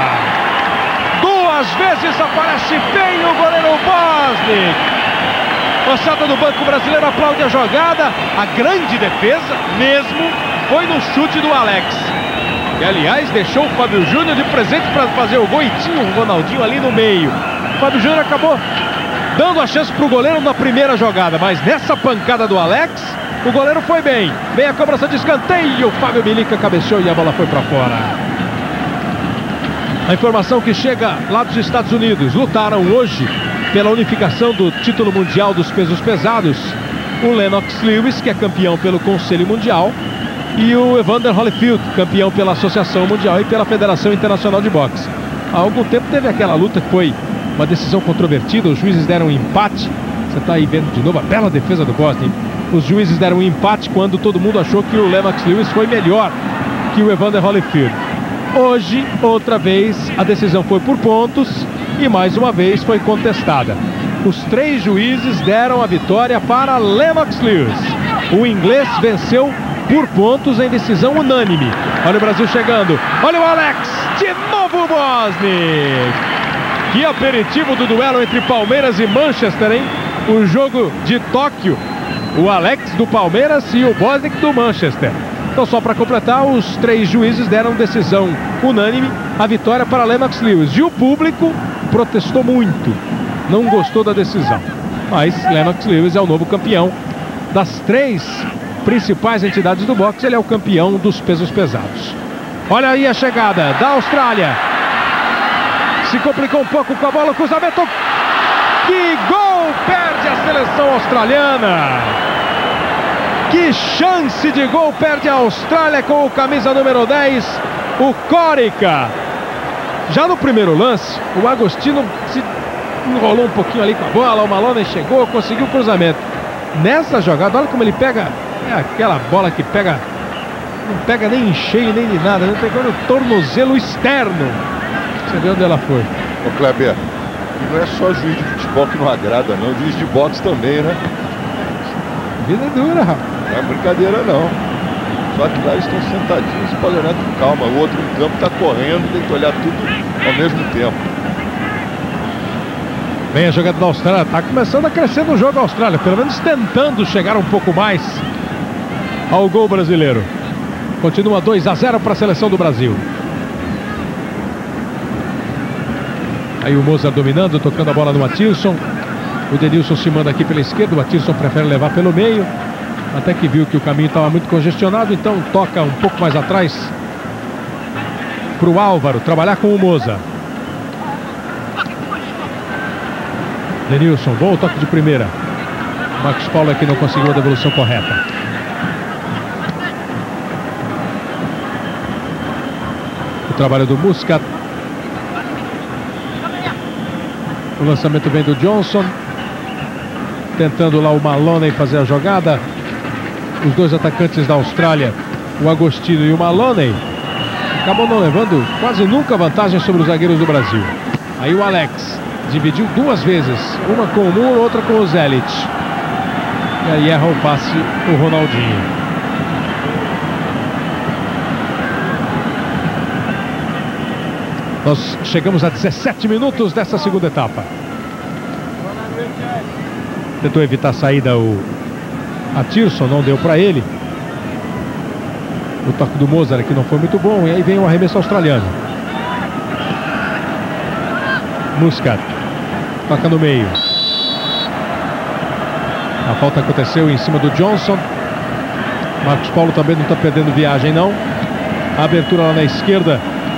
Duas vezes aparece bem o goleiro Bosnic. Moçada do Banco Brasileiro aplaude a jogada. A grande defesa mesmo foi no chute do Alex, que aliás deixou o Fábio Júnior de presente para fazer o gol e tinha o Ronaldinho ali no meio. O Fábio Júnior acabou dando a chance para o goleiro na primeira jogada, mas nessa pancada do Alex, o goleiro foi bem. Vem a cobrança de escanteio, o Fábio Milica cabeceou e a bola foi para fora. A informação que chega lá dos Estados Unidos: lutaram hoje pela unificação do título mundial dos pesos pesados o Lennox Lewis, que é campeão pelo Conselho Mundial, e o Evander Holyfield, campeão pela Associação Mundial e pela Federação Internacional de Boxe. Há algum tempo teve aquela luta que foi uma decisão controvertida, os juízes deram um empate. Você está aí vendo de novo a bela defesa do Bosnic. Os juízes deram um empate quando todo mundo achou que o Lennox Lewis foi melhor que o Evander Holyfield. Hoje, outra vez, a decisão foi por pontos e mais uma vez foi contestada. Os três juízes deram a vitória para Lennox Lewis. O inglês venceu por pontos em decisão unânime. Olha o Brasil chegando. Olha o Alex. De novo o Bosnic. Que aperitivo do duelo entre Palmeiras e Manchester, hein? O jogo de Tóquio. O Alex do Palmeiras e o Bosnic do Manchester. Então, só para completar, os três juízes deram decisão unânime, a vitória para Lennox Lewis. E o público protestou muito, não gostou da decisão. Mas Lennox Lewis é o novo campeão das três principais entidades do boxe. Ele é o campeão dos pesos pesados. Olha aí a chegada da Austrália. Se complicou um pouco com a bola, o cruzamento. Que gol! Perde a seleção australiana. Que chance de gol perde a Austrália com o camisa número 10, o Corica. Já no primeiro lance, o Agostino se enrolou um pouquinho ali com a bola, o Maloney chegou, conseguiu o cruzamento. Nessa jogada, olha como ele pega, é aquela bola que pega, não pega nem em cheio, nem de nada, não pegou no tornozelo externo. Você vê onde ela foi. Ô Kleber, não é só juiz de futebol que não agrada não, juiz de boxe também, né? Vida dura, rapaz. Não é brincadeira não. Só que lá eles estão sentadinhos, você pode olhar com calma. O outro em campo está correndo, tem que olhar tudo ao mesmo tempo. Vem a jogada da Austrália, está começando a crescer no jogo a Austrália, pelo menos tentando chegar um pouco mais ao gol brasileiro. Continua 2-0 para a seleção do Brasil. Aí o Mozart dominando, tocando a bola no Mathilson. O Denilson se manda aqui pela esquerda, o Mathilson prefere levar pelo meio. Até que viu que o caminho estava muito congestionado, então toca um pouco mais atrás para o Álvaro trabalhar com o Moza. Denilson, bom toque de primeira. Marcos Paulo aqui não conseguiu a devolução correta. O trabalho do Muscat. O lançamento vem do Johnson. Tentando lá o Maloney fazer a jogada. Os dois atacantes da Austrália, o Agostino e o Maloney, acabam não levando quase nunca vantagem sobre os zagueiros do Brasil. Aí o Alex dividiu duas vezes, uma com o Moore, outra com o Zelic. E aí erra o passe o Ronaldinho. Nós chegamos a 17 minutos dessa segunda etapa. Tentou evitar a saída o Mathilson, não deu para ele. O toque do Mozart aqui não foi muito bom. E aí vem o arremesso australiano. Muscat toca no meio. A falta aconteceu em cima do Johnson. Marcos Paulo também não está perdendo viagem não. A abertura lá na esquerda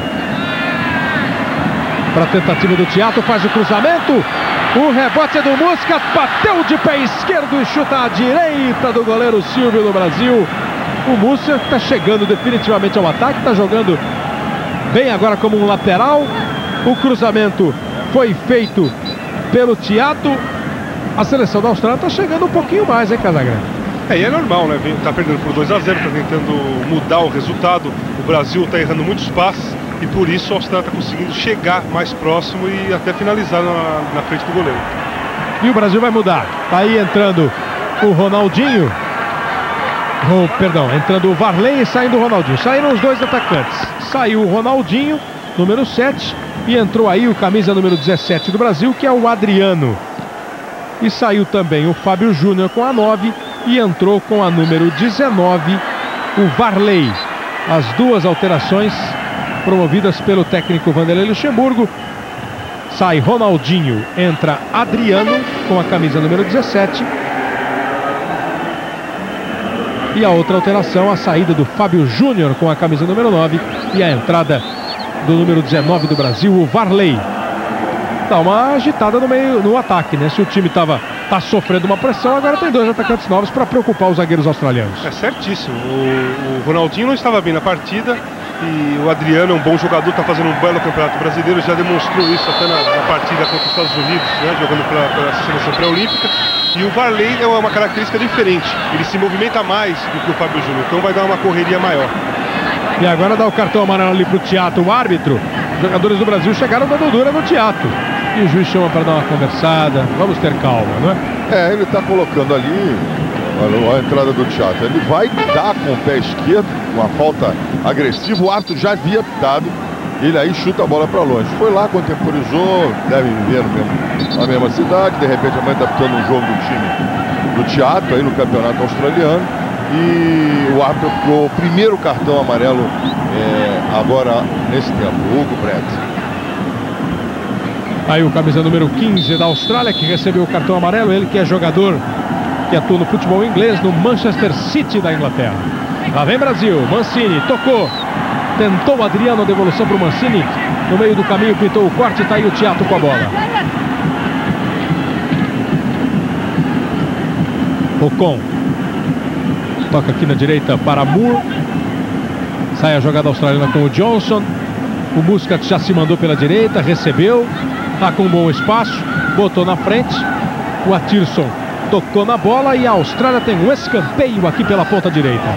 para a tentativa do Teatro. Faz o cruzamento. O rebote é do Muscat, bateu de pé esquerdo e chuta à direita do goleiro Silvio do Brasil. O Múcia está chegando definitivamente ao ataque, está jogando bem agora como um lateral. O cruzamento foi feito pelo Thiato. A seleção da Austrália está chegando um pouquinho mais, hein, Casagrande? E é normal, né? Tá perdendo por 2-0, tá tentando mudar o resultado. O Brasil tá errando muitos passes e por isso a Austrália tá conseguindo chegar mais próximo e até finalizar na frente do goleiro. E o Brasil vai mudar. Tá aí entrando o Ronaldinho. Entrando o Varley e saindo o Ronaldinho. Saíram os dois atacantes. Saiu o Ronaldinho, número 7, e entrou aí o camisa número 17 do Brasil, que é o Adriano. E saiu também o Fábio Júnior com a 9 e entrou com a número 19, o Varley. As duas alterações promovidas pelo técnico Vanderlei Luxemburgo. Sai Ronaldinho, entra Adriano com a camisa número 17. E a outra alteração, a saída do Fábio Júnior com a camisa número 9 e a entrada do número 19 do Brasil, o Varley. Dá uma agitada no ataque, né? Se o time tá sofrendo uma pressão, agora tem dois atacantes novos para preocupar os zagueiros australianos. É certíssimo. O Ronaldinho não estava bem na partida e o Adriano é um bom jogador, está fazendo um belo campeonato brasileiro, já demonstrou isso até na partida contra os Estados Unidos, né? Jogando pela seleção pré-olímpica. E o Varley é uma característica diferente, ele se movimenta mais do que o Fábio Júnior, então vai dar uma correria maior. E agora dá o cartão amarelo ali pro Thiato, o árbitro. Os jogadores do Brasil chegaram dando dura no Thiato. E o juiz chama para dar uma conversada. Vamos ter calma, não é? Ele está colocando ali a entrada do Thiato. Ele vai dar com o pé esquerdo, uma falta agressiva. O árbitro já havia pitado. Ele aí chuta a bola para longe. Foi lá, contemporizou, deve viver na mesma cidade. De repente a mãe está pitando um jogo do time do Thiato aí no campeonato australiano. E o árbitro ficou o primeiro cartão amarelo agora nesse tempo, Hugo Brett. Aí o camisa número 15 da Austrália, que recebeu o cartão amarelo, ele que é jogador que atua no futebol inglês, no Manchester City da Inglaterra. Lá vem Brasil, Mancini, tocou, tentou o Adriano, a devolução para o Mancini, no meio do caminho pintou o corte, tá aí o Thiato com a bola. Ocon, toca aqui na direita para Moore, sai a jogada australiana com o Johnson, o Muscat já se mandou pela direita, recebeu, tá com um bom espaço, botou na frente, o Atirson tocou na bola e a Austrália tem um escanteio aqui pela ponta direita.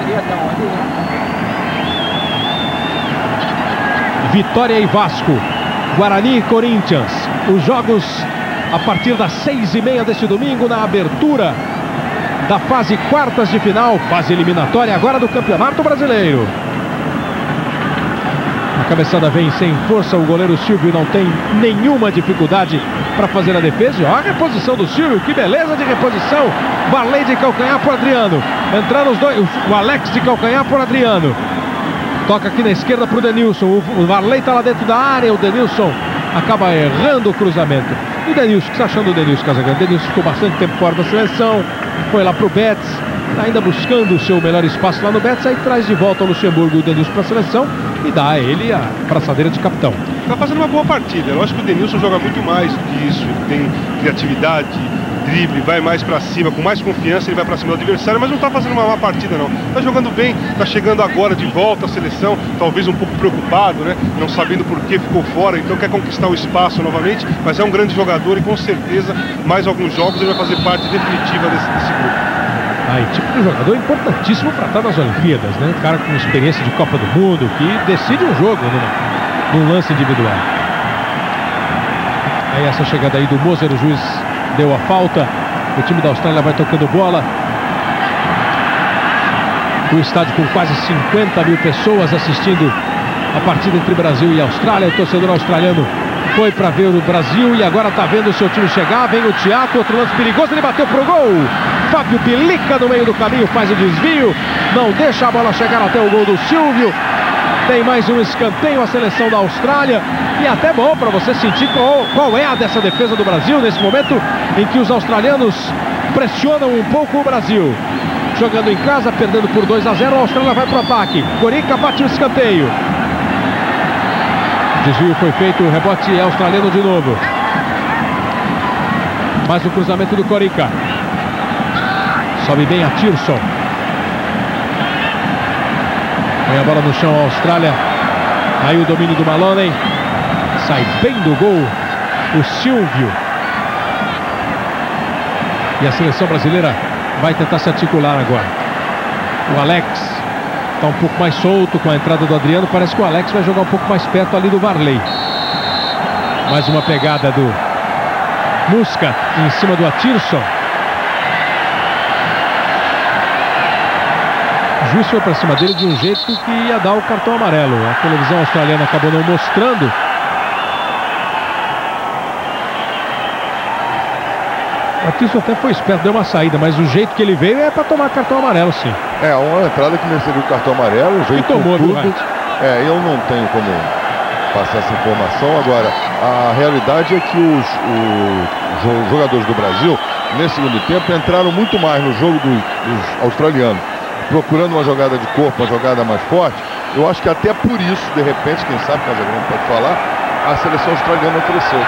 Vitória e Vasco, Guarani e Corinthians, os jogos a partir das 6h30 deste domingo na abertura da fase quartas de final, fase eliminatória agora do Campeonato Brasileiro. A cabeçada vem sem força, o goleiro Silvio não tem nenhuma dificuldade para fazer a defesa. Olha a reposição do Silvio, que beleza de reposição. Varley de calcanhar por Adriano. Entrando os dois, o Alex de calcanhar por Adriano. Toca aqui na esquerda para o Denilson. O Varley está lá dentro da área, o Denilson acaba errando o cruzamento. E o Denilson, o que você está achando do Denilson, Casagrande? O Denilson ficou bastante tempo fora da seleção, foi lá para o Betis, ainda buscando o seu melhor espaço lá no Betis, aí traz de volta o Luxemburgo o Denilson para a seleção e dá a ele a braçadeira de capitão. Está fazendo uma boa partida. Eu acho que o Denilson joga muito mais do que isso. Ele tem criatividade, drible, vai mais para cima, com mais confiança ele vai para cima do adversário, mas não está fazendo uma má partida não. Está jogando bem, está chegando agora de volta à seleção, talvez um pouco preocupado, né? Não sabendo por que ficou fora, então quer conquistar o espaço novamente, mas é um grande jogador e com certeza mais alguns jogos ele vai fazer parte definitiva desse grupo. Aí, tipo de jogador importantíssimo para estar nas Olimpíadas, né? Um cara com experiência de Copa do Mundo, que decide um jogo num lance individual. Aí essa chegada aí do Moser, o juiz deu a falta. O time da Austrália vai tocando bola. O estádio com quase 50 mil pessoas assistindo a partida entre Brasil e Austrália. O torcedor australiano foi para ver o Brasil e agora está vendo o seu time chegar. Vem o Thiago, outro lance perigoso, ele bateu pro gol. Fábio Pilica no meio do caminho, faz o desvio, não deixa a bola chegar até o gol do Silvio. Tem mais um escanteio a seleção da Austrália. E até bom para você sentir qual é a dessa defesa do Brasil nesse momento em que os australianos pressionam um pouco o Brasil. Jogando em casa, perdendo por 2-0, a Austrália vai para o ataque. Corica bate o escanteio. Desvio foi feito, o rebote é australiano de novo. Mais um cruzamento do Corica. Sobe bem a Tirson. Põe a bola no chão a Austrália. Aí o domínio do Maloney. Sai bem do gol o Silvio. E a seleção brasileira vai tentar se articular agora. O Alex está um pouco mais solto com a entrada do Adriano. Parece que o Alex vai jogar um pouco mais perto ali do Varley. Mais uma pegada do Muscat em cima do Atirson. O juiz foi para cima dele de um jeito que ia dar o cartão amarelo. A televisão australiana acabou não mostrando. O Atirson até foi esperto, deu uma saída, mas o jeito que ele veio é para tomar cartão amarelo, sim. É, uma entrada que mereceria o cartão amarelo, veio com tomou, tudo. Eu não tenho como passar essa informação. Agora, a realidade é que os jogadores do Brasil, nesse segundo tempo, entraram muito mais no jogo dos australianos, procurando uma jogada de corpo, uma jogada mais forte. Eu acho que até por isso, de repente, quem sabe, Casagrande pode falar, a seleção australiana cresceu.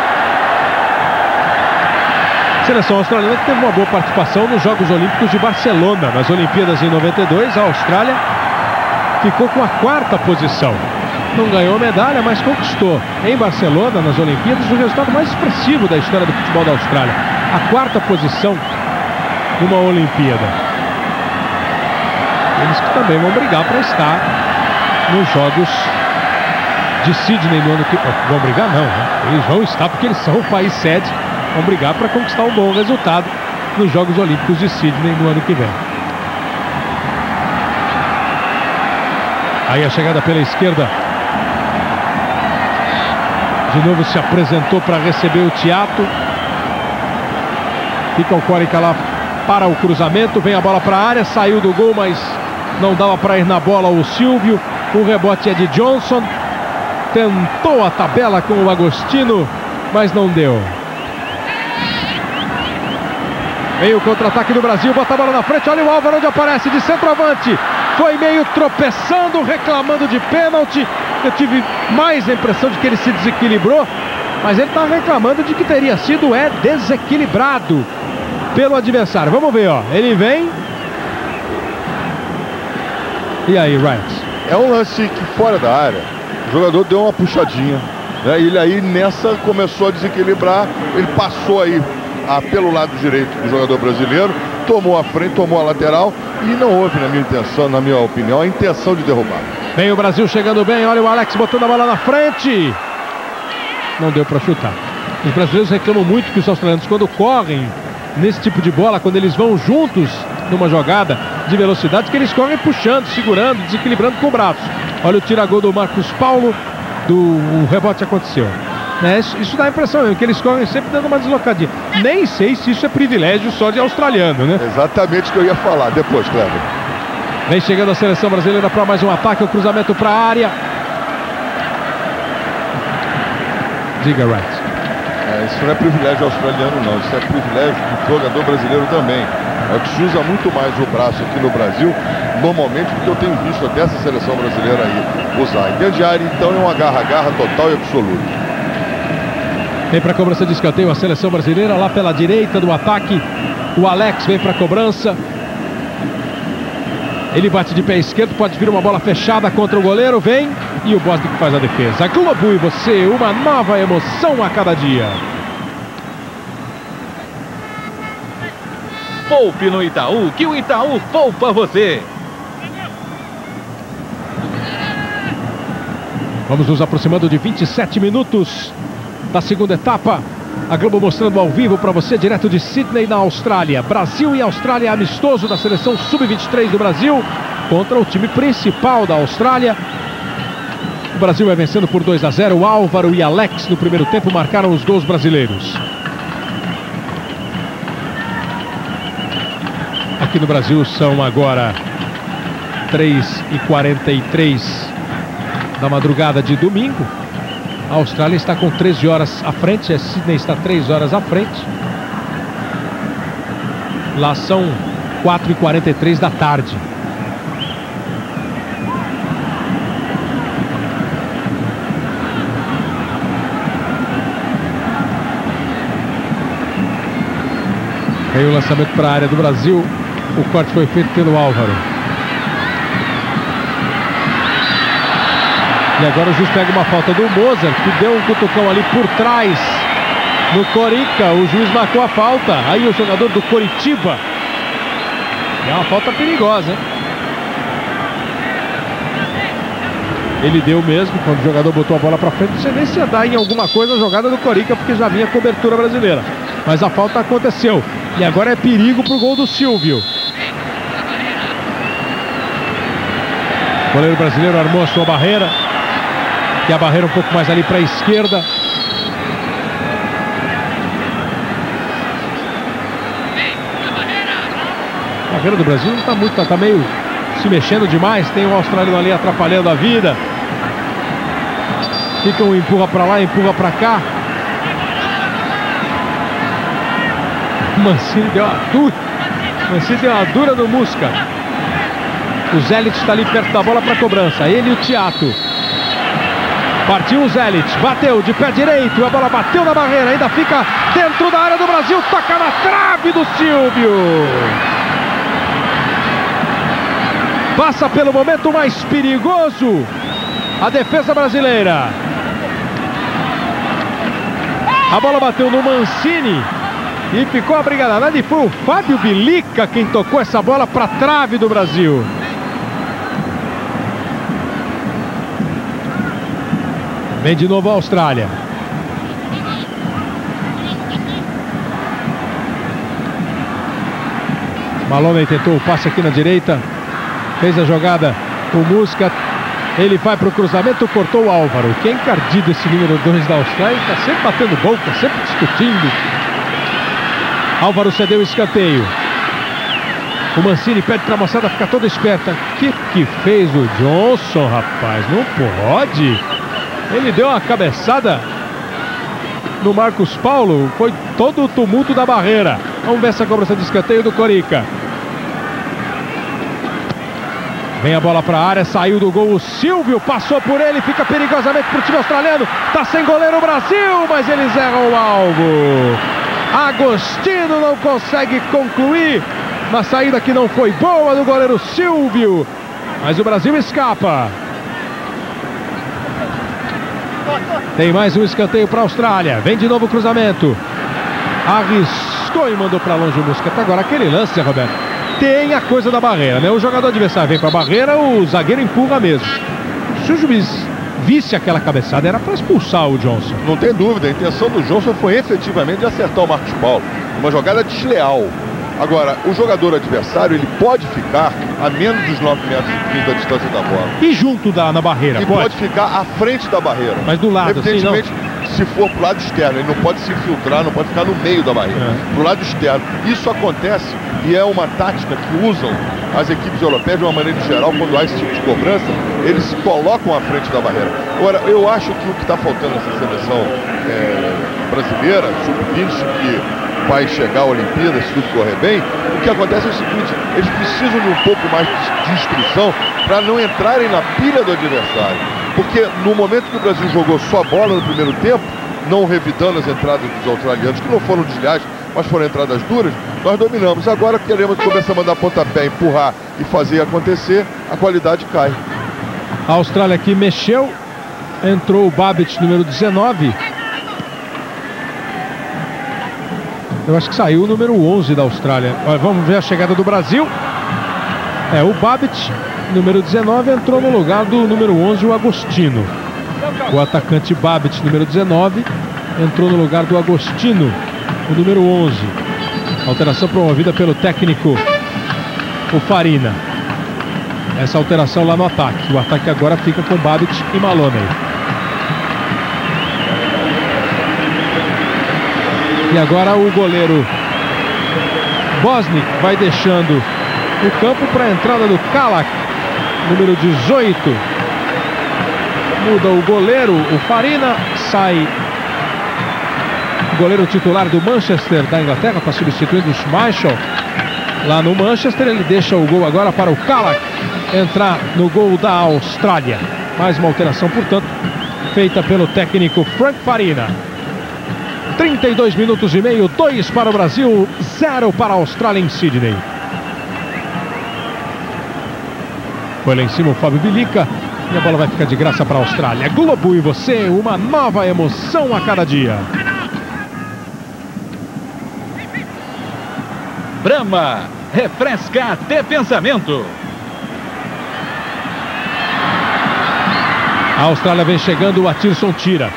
A seleção australiana que teve uma boa participação nos Jogos Olímpicos de Barcelona. Nas Olimpíadas em 92, a Austrália ficou com a 4ª posição. Não ganhou medalha, mas conquistou em Barcelona, nas Olimpíadas, o resultado mais expressivo da história do futebol da Austrália. A 4ª posição numa Olimpíada. Eles que também vão brigar para estar nos Jogos de Sydney no ano que... Vão brigar não, né? Eles vão estar porque eles são o país sede. Vão brigar para conquistar um bom resultado nos Jogos Olímpicos de Sydney no ano que vem. Aí a chegada pela esquerda. De novo se apresentou para receber o Thiato. Fica o Corica lá para o cruzamento. Vem a bola para a área. Saiu do gol, mas não dava para ir na bola o Silvio. O rebote é de Johnson. Tentou a tabela com o Agostino, mas não deu. Veio o contra-ataque do Brasil, bota a bola na frente, olha o Álvaro onde aparece de centroavante. Foi meio tropeçando, reclamando de pênalti. Eu tive mais a impressão de que ele se desequilibrou, mas ele está reclamando de que teria sido desequilibrado pelo adversário. Vamos ver, ó. Ele vem. E aí, Wright? É um lance que fora da área, o jogador deu uma puxadinha, né? Ele aí nessa começou a desequilibrar, ele passou aí pelo lado direito do jogador brasileiro, tomou a frente, tomou a lateral e não houve, na minha opinião, a intenção de derrubar. Vem o Brasil chegando bem, olha o Alex botando a bola na frente. Não deu para chutar. Os brasileiros reclamam muito que os australianos, quando correm nesse tipo de bola, quando eles vão juntos numa jogada de velocidade, que eles correm puxando, segurando, desequilibrando com o braço. Olha o tira-gol do Marcos Paulo, o rebote aconteceu. Isso dá a impressão mesmo, que eles correm sempre dando uma deslocadinha. Nem sei se isso é privilégio só de australiano, né? Exatamente o que eu ia falar depois, Cleber. Vem chegando a seleção brasileira para mais um ataque, o cruzamento para a área. Diga, Wright. Isso não é privilégio australiano, não. Isso é privilégio do jogador brasileiro também. É que se usa muito mais o braço aqui no Brasil, normalmente, porque eu tenho visto até essa seleção brasileira aí usar. Em dentro de área, então, é um agarra-agarra total e absoluto. Vem para a cobrança de escanteio a seleção brasileira, lá pela direita do ataque. O Alex vem para a cobrança. Ele bate de pé esquerdo, pode vir uma bola fechada contra o goleiro, vem. E o Bosniak faz a defesa. Globo e você, uma nova emoção a cada dia. Poupe no Itaú, que o Itaú poupa você. Vamos nos aproximando de 27 minutos da segunda etapa. A Globo mostrando ao vivo para você, direto de Sydney, na Austrália. Brasil e Austrália, amistoso da seleção sub-23 do Brasil contra o time principal da Austrália. O Brasil vai vencendo por 2-0. O Álvaro e Alex no primeiro tempo marcaram os gols brasileiros. Aqui no Brasil são agora 3h43 da madrugada de domingo. A Austrália está com 13 horas à frente, a Sydney está 3 horas à frente. Lá são 4h43 da tarde. Aí o lançamento para a área do Brasil. O corte foi feito pelo Álvaro. E agora o juiz pega uma falta do Mozart, que deu um cutucão ali por trás no Corica. O juiz marcou a falta. Aí o jogador do Coritiba. É uma falta perigosa, hein? Ele deu mesmo, quando o jogador botou a bola pra frente. Não sei nem se ia dar em alguma coisa a jogada do Corica, porque já vinha cobertura brasileira. Mas a falta aconteceu. E agora é perigo pro gol do Silvio. O goleiro brasileiro armou a sua barreira. Que é a barreira um pouco mais ali para a esquerda. A barreira do Brasil não está muito, tá meio se mexendo demais. Tem o australiano ali atrapalhando a vida. Fica um empurra para lá, empurra para cá. O Mancini deu uma dura. Mancini deu uma dura no Musca. O Zelic está ali perto da bola para cobrança. Ele e o Thiago. Partiu o Zelic, bateu de pé direito, a bola bateu na barreira, ainda fica dentro da área do Brasil, toca na trave do Silvio. Passa pelo momento mais perigoso a defesa brasileira. A bola bateu no Mancini e ficou a briga danada, e foi o Fábio Bilica quem tocou essa bola para a trave do Brasil. Vem de novo a Austrália. Maloney tentou o passe aqui na direita. Fez a jogada com o Muscat. Ele vai para o cruzamento, cortou o Álvaro. Que é encardido esse número 2 da Austrália. Está sempre batendo boca, sempre discutindo. Álvaro cedeu o escanteio. O Mancini pede para a moçada ficar toda esperta. Que fez o Johnson, rapaz? Não pode. Ele deu uma cabeçada no Marcos Paulo. Foi todo o tumulto da barreira. Vamos ver essa cobrança de escanteio do Corica. Vem a bola para a área, saiu do gol o Silvio, passou por ele, fica perigosamente para o time australiano. Tá sem goleiro o Brasil, mas eles erram o alvo. Agostinho não consegue concluir. Uma saída que não foi boa do goleiro Silvio. Mas o Brasil escapa. Tem mais um escanteio para a Austrália. Vem de novo o cruzamento. Arriscou e mandou para longe o Muscat. Agora aquele lance, Roberto, tem a coisa da barreira, né? O jogador adversário vem para a barreira, o zagueiro empurra mesmo. Se o juiz visse aquela cabeçada, era para expulsar o Johnson. Não tem dúvida, a intenção do Johnson foi efetivamente de acertar o Marcos Paulo. Uma jogada desleal. Agora, o jogador adversário, ele pode ficar a menos dos 9 metros e 15 da distância da bola. E junto na barreira, e pode ficar à frente da barreira. Mas do lado, evidentemente, assim, não. Se for pro lado externo, ele não pode se infiltrar, não pode ficar no meio da barreira. Pro lado externo. Isso acontece e é uma tática que usam as equipes europeias de uma maneira geral. Quando há esse tipo de cobrança, eles se colocam à frente da barreira. Agora, eu acho que o que está faltando nessa seleção brasileira, sub-20, que vai chegar a Olimpíada, se tudo correr bem, o que acontece é o seguinte: eles precisam de um pouco mais de instrução para não entrarem na pilha do adversário. Porque no momento que o Brasil jogou só bola no primeiro tempo, não revidando as entradas dos australianos, que não foram desleais, mas foram entradas duras, nós dominamos. Agora queremos começar a mandar pontapé, empurrar e fazer acontecer, a qualidade cai. A Austrália aqui mexeu, entrou o Babbitt, número 19. Eu acho que saiu o número 11 da Austrália. Olha, vamos ver a chegada do Brasil. O Babbitt, número 19, entrou no lugar do número 11, o Agostino. O atacante Babbitt, número 19, entrou no lugar do Agostino, o número 11. Alteração promovida pelo técnico, o Farina. Essa alteração lá no ataque. O ataque agora fica com Babbitt e Maloney. E agora o goleiro Bosnic vai deixando o campo para a entrada do Kalak, número 18. Muda o goleiro, o Farina, sai o goleiro titular do Manchester da Inglaterra, está substituindo o Schmeichel lá no Manchester. Ele deixa o gol agora para o Kalak entrar no gol da Austrália. Mais uma alteração, portanto, feita pelo técnico Frank Farina. 32 minutos e meio, 2 para o Brasil, 0 para a Austrália em Sydney. Foi lá em cima o Fábio Bilica. E a bola vai ficar de graça para a Austrália. Globo e você, uma nova emoção a cada dia. Brahma, refresca até pensamento. A Austrália vem chegando, o Atirson tira.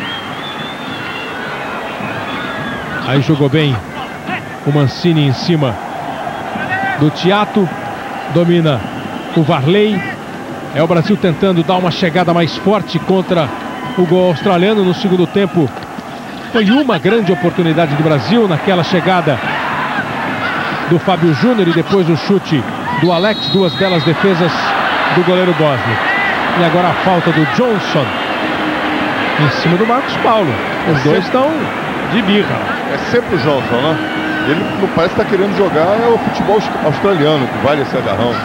Aí jogou bem o Mancini em cima do Thiato. Domina o Varley. É o Brasil tentando dar uma chegada mais forte contra o gol australiano no segundo tempo. Foi uma grande oportunidade do Brasil naquela chegada do Fábio Júnior e depois o chute do Alex. Duas belas defesas do goleiro Bosnich. E agora a falta do Johnson em cima do Marcos Paulo. Os dois estão de birra. É sempre o Johnson, né? Ele não parece estar querendo jogar o futebol australiano, que vale esse agarrão.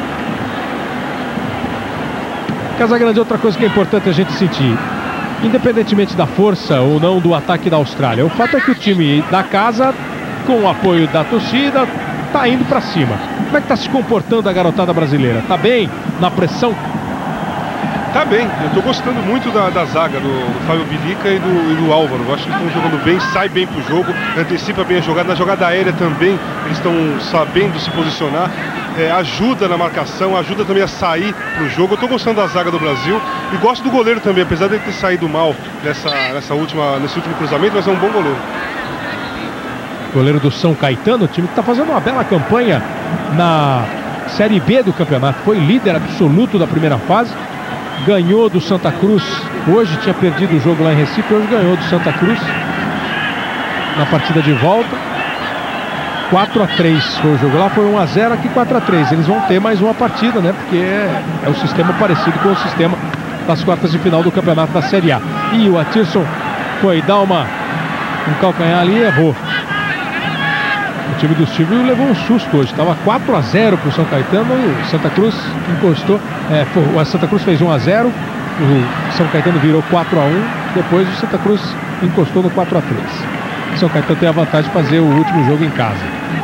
Casagrande, outra coisa que é importante a gente sentir, independentemente da força ou não do ataque da Austrália, o fato é que o time da casa, com o apoio da torcida, tá indo para cima. Como é que tá se comportando a garotada brasileira? Tá bem na pressão? Tá bem, eu tô gostando muito da zaga do Fábio Bilica e do Álvaro. Eu acho que estão jogando bem, sai bem pro jogo, antecipa bem a jogada. Na jogada aérea também, eles estão sabendo se posicionar. Ajuda na marcação, ajuda também a sair pro jogo. Eu tô gostando da zaga do Brasil e gosto do goleiro também, apesar de ele ter saído mal nesse último cruzamento, mas é um bom goleiro. Goleiro do São Caetano, o time que está fazendo uma bela campanha na Série B do campeonato. Foi líder absoluto da primeira fase, ganhou do Santa Cruz. Hoje tinha perdido o jogo lá em Recife, hoje ganhou do Santa Cruz na partida de volta. 4-3 foi o jogo lá, foi 1-0, aqui 4-3. Eles vão ter mais uma partida, né? Porque é o sistema parecido com o sistema das quartas de final do campeonato da Série A. E o Atirson foi dar um calcanhar ali e errou. O time do Silvio levou um susto hoje. Estava 4-0 para o São Caetano e o Santa Cruz encostou. O Santa Cruz fez 1-0, o São Caetano virou 4-1. Depois o Santa Cruz encostou no 4-3. O São Caetano tem a vantagem de fazer o último jogo em casa.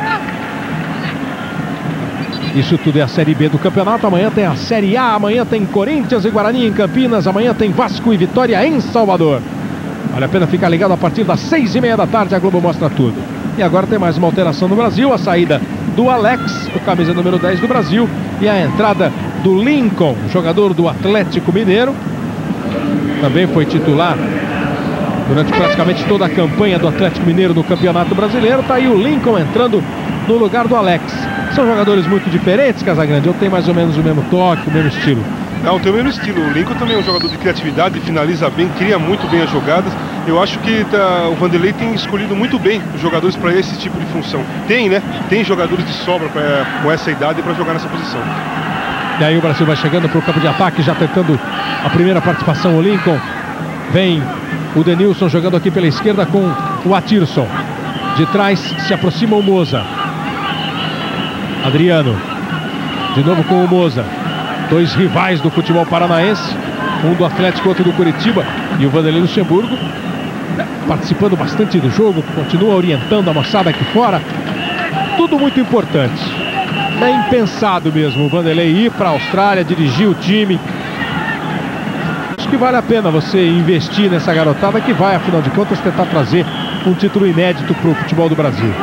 Isso tudo é a Série B do campeonato. Amanhã tem a Série A. Amanhã tem Corinthians e Guarani em Campinas. Amanhã tem Vasco e Vitória em Salvador. Vale a pena ficar ligado a partir das 6h30 da tarde. A Globo mostra tudo. E agora tem mais uma alteração no Brasil. A saída do Alex, o camisa número 10 do Brasil. E a entrada do Lincoln, jogador do Atlético Mineiro. Também foi titular durante praticamente toda a campanha do Atlético Mineiro no Campeonato Brasileiro. Está aí o Lincoln entrando no lugar do Alex. São jogadores muito diferentes, Casagrande, ou tem mais ou menos o mesmo toque, o mesmo estilo? Não, tem o mesmo estilo. O Lincoln também é um jogador de criatividade, finaliza bem, cria muito bem as jogadas. Eu acho que o Vanderlei tem escolhido muito bem os jogadores para esse tipo de função. Tem, né? Tem jogadores de sobra com essa idade para jogar nessa posição. E aí o Brasil vai chegando para o campo de ataque, já tentando a primeira participação. O Lincoln vem, o Denilson jogando aqui pela esquerda com o Atirson. De trás se aproxima o Moza. Adriano, de novo com o Moza. Dois rivais do futebol paranaense, um do Atlético, outro do Curitiba. E o Vanderlei Luxemburgo participando bastante do jogo, continua orientando a moçada aqui fora. Tudo muito importante. É impensado mesmo o Vanderlei ir para a Austrália, dirigir o time. Acho que vale a pena você investir nessa garotada que vai, afinal de contas, tentar trazer um título inédito para o futebol do Brasil.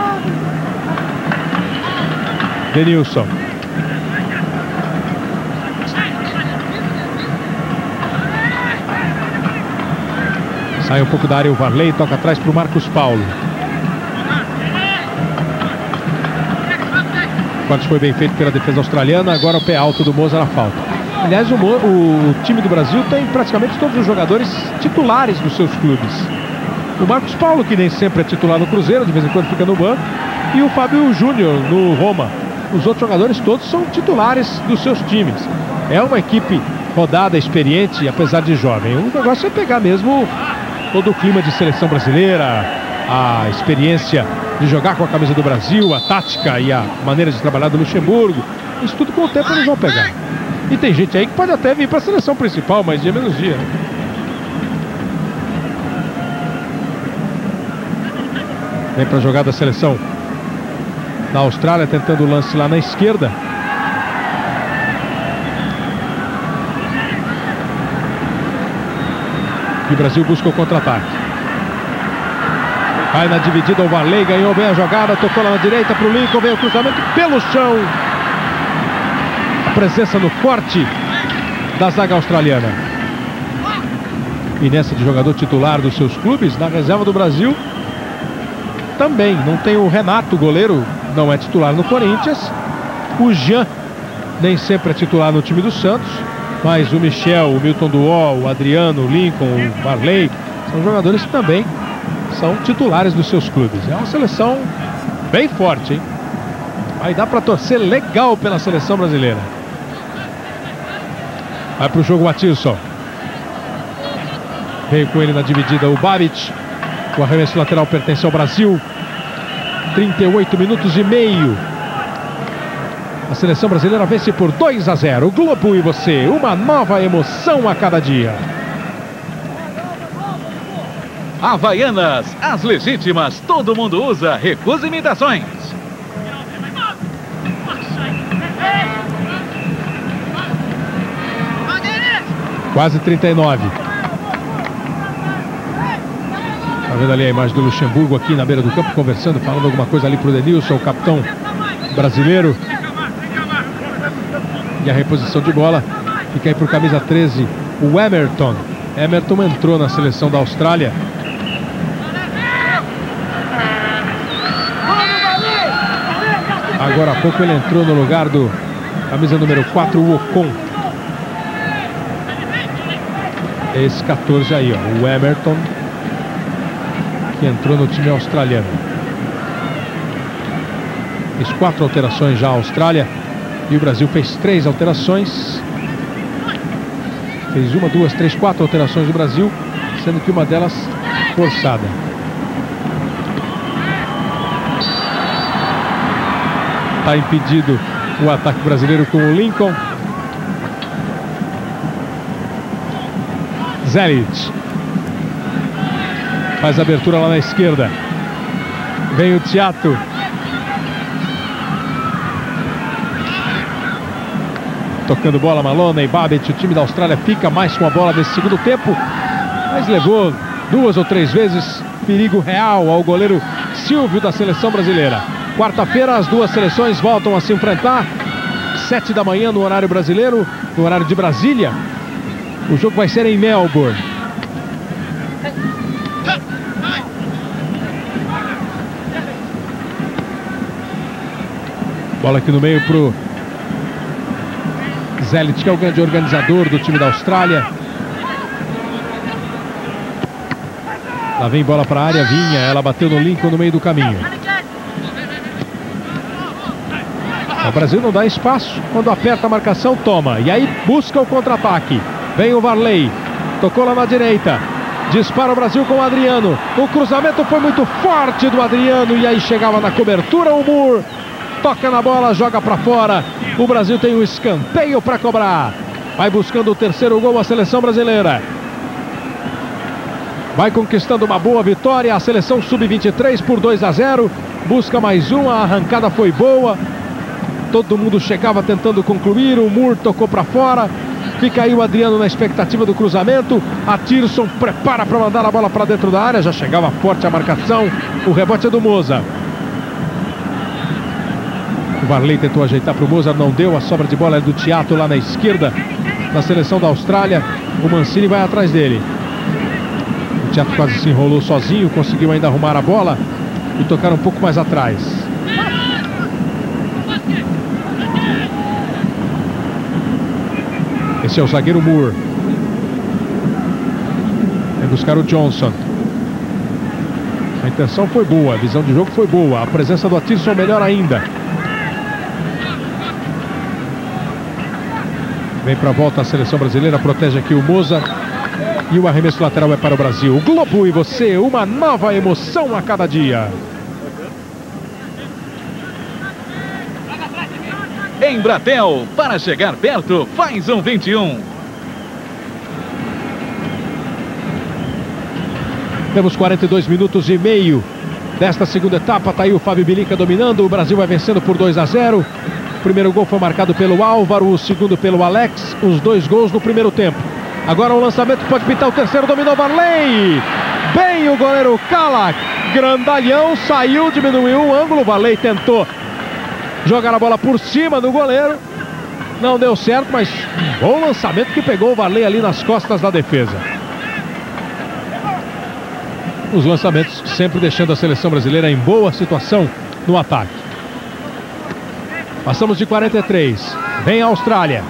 Denilson. Sai um pouco da área o Varley, toca atrás para o Marcos Paulo. O corte foi bem feito pela defesa australiana, agora o pé alto do Moza na falta. Aliás, o time do Brasil tem praticamente todos os jogadores titulares dos seus clubes. O Marcos Paulo, que nem sempre é titular no Cruzeiro, de vez em quando fica no banco, e o Fábio Júnior no Roma. Os outros jogadores todos são titulares dos seus times. É uma equipe rodada, experiente, apesar de jovem. O negócio é pegar mesmo todo o clima de seleção brasileira, a experiência de jogar com a camisa do Brasil, a tática e a maneira de trabalhar do Luxemburgo. Isso tudo com o tempo eles vão pegar. E tem gente aí que pode até vir para a seleção principal, mas dia menos dia. Vem para jogar da seleção da Austrália, tentando o lance lá na esquerda. E o Brasil busca o contra-ataque. Vai na dividida, o Varley ganhou bem a jogada, tocou lá na direita para o Lincoln, veio o cruzamento pelo chão. A presença no corte da zaga australiana. E nessa de jogador titular dos seus clubes, na reserva do Brasil, também não tem o Renato, goleiro, não é titular no Corinthians. O Jean nem sempre é titular no time do Santos, mas o Michel, o Milton Duó, o Adriano, o Lincoln, o Varley, são jogadores que também são titulares dos seus clubes. É uma seleção bem forte, hein? Aí dá para torcer legal pela seleção brasileira. Vai para o jogo o Atirson. Veio com ele na dividida o Babic. O arremesso lateral pertence ao Brasil. 38 minutos e meio. A seleção brasileira vence por 2-0. O Globo e você, uma nova emoção a cada dia. Havaianas, as legítimas, todo mundo usa, recusa imitações. Quase 39. Tá vendo ali a imagem do Luxemburgo aqui na beira do campo, conversando, falando alguma coisa ali pro Denilson, o capitão brasileiro. E a reposição de bola fica aí por camisa 13, o Emerton. Emerton entrou na seleção da Austrália. Agora há pouco ele entrou no lugar do camisa número 4, o Ocon. Esse 14 aí, ó, o Emerton, que entrou no time australiano. Fez 4 alterações já a Austrália. E o Brasil fez 3 alterações. Fez 1, 2, 3, 4 alterações do Brasil, sendo que uma delas forçada. Está impedido o ataque brasileiro com o Lincoln. Zelic faz a abertura lá na esquerda. Vem o Thiato. Tocando bola, Maloney, Babic. O time da Austrália fica mais com a bola nesse segundo tempo, mas levou 2 ou 3 vezes perigo real ao goleiro Silvio da seleção brasileira. Quarta-feira as duas seleções voltam a se enfrentar, 7 da manhã no horário brasileiro, no horário de Brasília. O jogo vai ser em Melbourne. Bola aqui no meio pro Zelic, que é o grande organizador do time da Austrália. Lá vem bola para a área, Vinha, ela bateu no Lincoln no meio do caminho. O Brasil não dá espaço, quando aperta a marcação toma, e aí busca o contra-ataque. Vem o Varley, tocou lá na direita, dispara o Brasil com o Adriano. O cruzamento foi muito forte do Adriano, e aí chegava na cobertura o Moore. Toca na bola, joga para fora. O Brasil tem um escanteio para cobrar. Vai buscando o terceiro gol a seleção brasileira. Vai conquistando uma boa vitória a seleção sub-23 por 2-0. Busca mais uma, a arrancada foi boa. Todo mundo chegava tentando concluir. O Moore tocou para fora. Fica aí o Adriano na expectativa do cruzamento. A Tirson prepara para mandar a bola para dentro da área. Já chegava forte a marcação. O rebote é do Moza. O Varley tentou ajeitar para o Moza, não deu. A sobra de bola é do Thiato lá na esquerda, na seleção da Austrália. O Mancini vai atrás dele. O Thiato quase se enrolou sozinho, conseguiu ainda arrumar a bola e tocar um pouco mais atrás. Esse é o zagueiro Moore. Vai buscar o Johnson. A intenção foi boa, a visão de jogo foi boa. A presença do Atirson melhor ainda. Vem para a volta a seleção brasileira, protege aqui o Moza. E o arremesso lateral é para o Brasil. O Globo e você, uma nova emoção a cada dia. Embratel, para chegar perto, faz um 21. Temos 42 minutos e meio desta segunda etapa. Tá aí o Fábio Bilica dominando. O Brasil vai vencendo por 2-0. O primeiro gol foi marcado pelo Álvaro, o segundo pelo Alex. Os 2 gols no primeiro tempo. Agora o lançamento pode pintar o terceiro, dominou Varley. Bem o goleiro Kala, grandalhão, saiu, diminuiu o ângulo. Varley tentou jogar a bola por cima do goleiro. Não deu certo, mas um bom lançamento que pegou o Varley ali nas costas da defesa. Os lançamentos sempre deixando a seleção brasileira em boa situação no ataque. Passamos de 43. Vem a Austrália.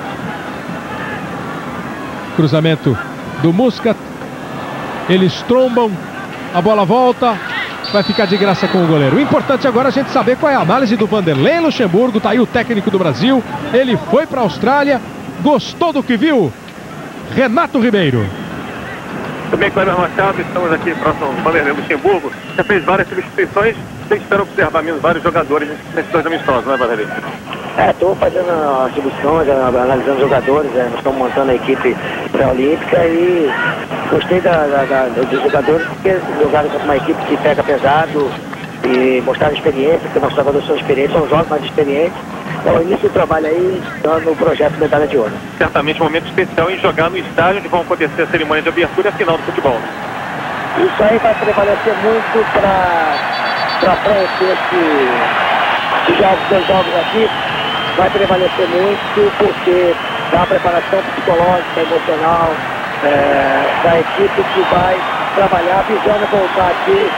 Cruzamento do Muscat. Eles trombam. A bola volta. Vai ficar de graça com o goleiro. O importante agora é a gente saber qual é a análise do Vanderlei Luxemburgo. Tá aí o técnico do Brasil. Ele foi para a Austrália. Gostou do que viu? Renato Ribeiro. Tudo bem, Cleber Machado, estamos aqui próximo ao Vanderlei Luxemburgo. Já fez várias substituições. Você espera observar mesmo vários jogadores nesses dois amistosos, não é, Vanderlei? Estou fazendo as distribuições, analisando os jogadores, nós estamos montando a equipe pré-olímpica e gostei dos jogadores porque jogaram contra uma equipe que pega pesado e mostraram experiência, porque nossos jogadores são experientes, são jovens, mais experientes. Então, início do trabalho aí, dando o projeto Medalha de Ouro. Certamente um momento especial em jogar no estádio onde vão acontecer a cerimônia de abertura e a final do futebol. Isso aí vai prevalecer muito para preencher esses dois jogos aqui. Vai prevalecer muito porque dá uma preparação psicológica, emocional da equipe que vai trabalhar visando voltar aqui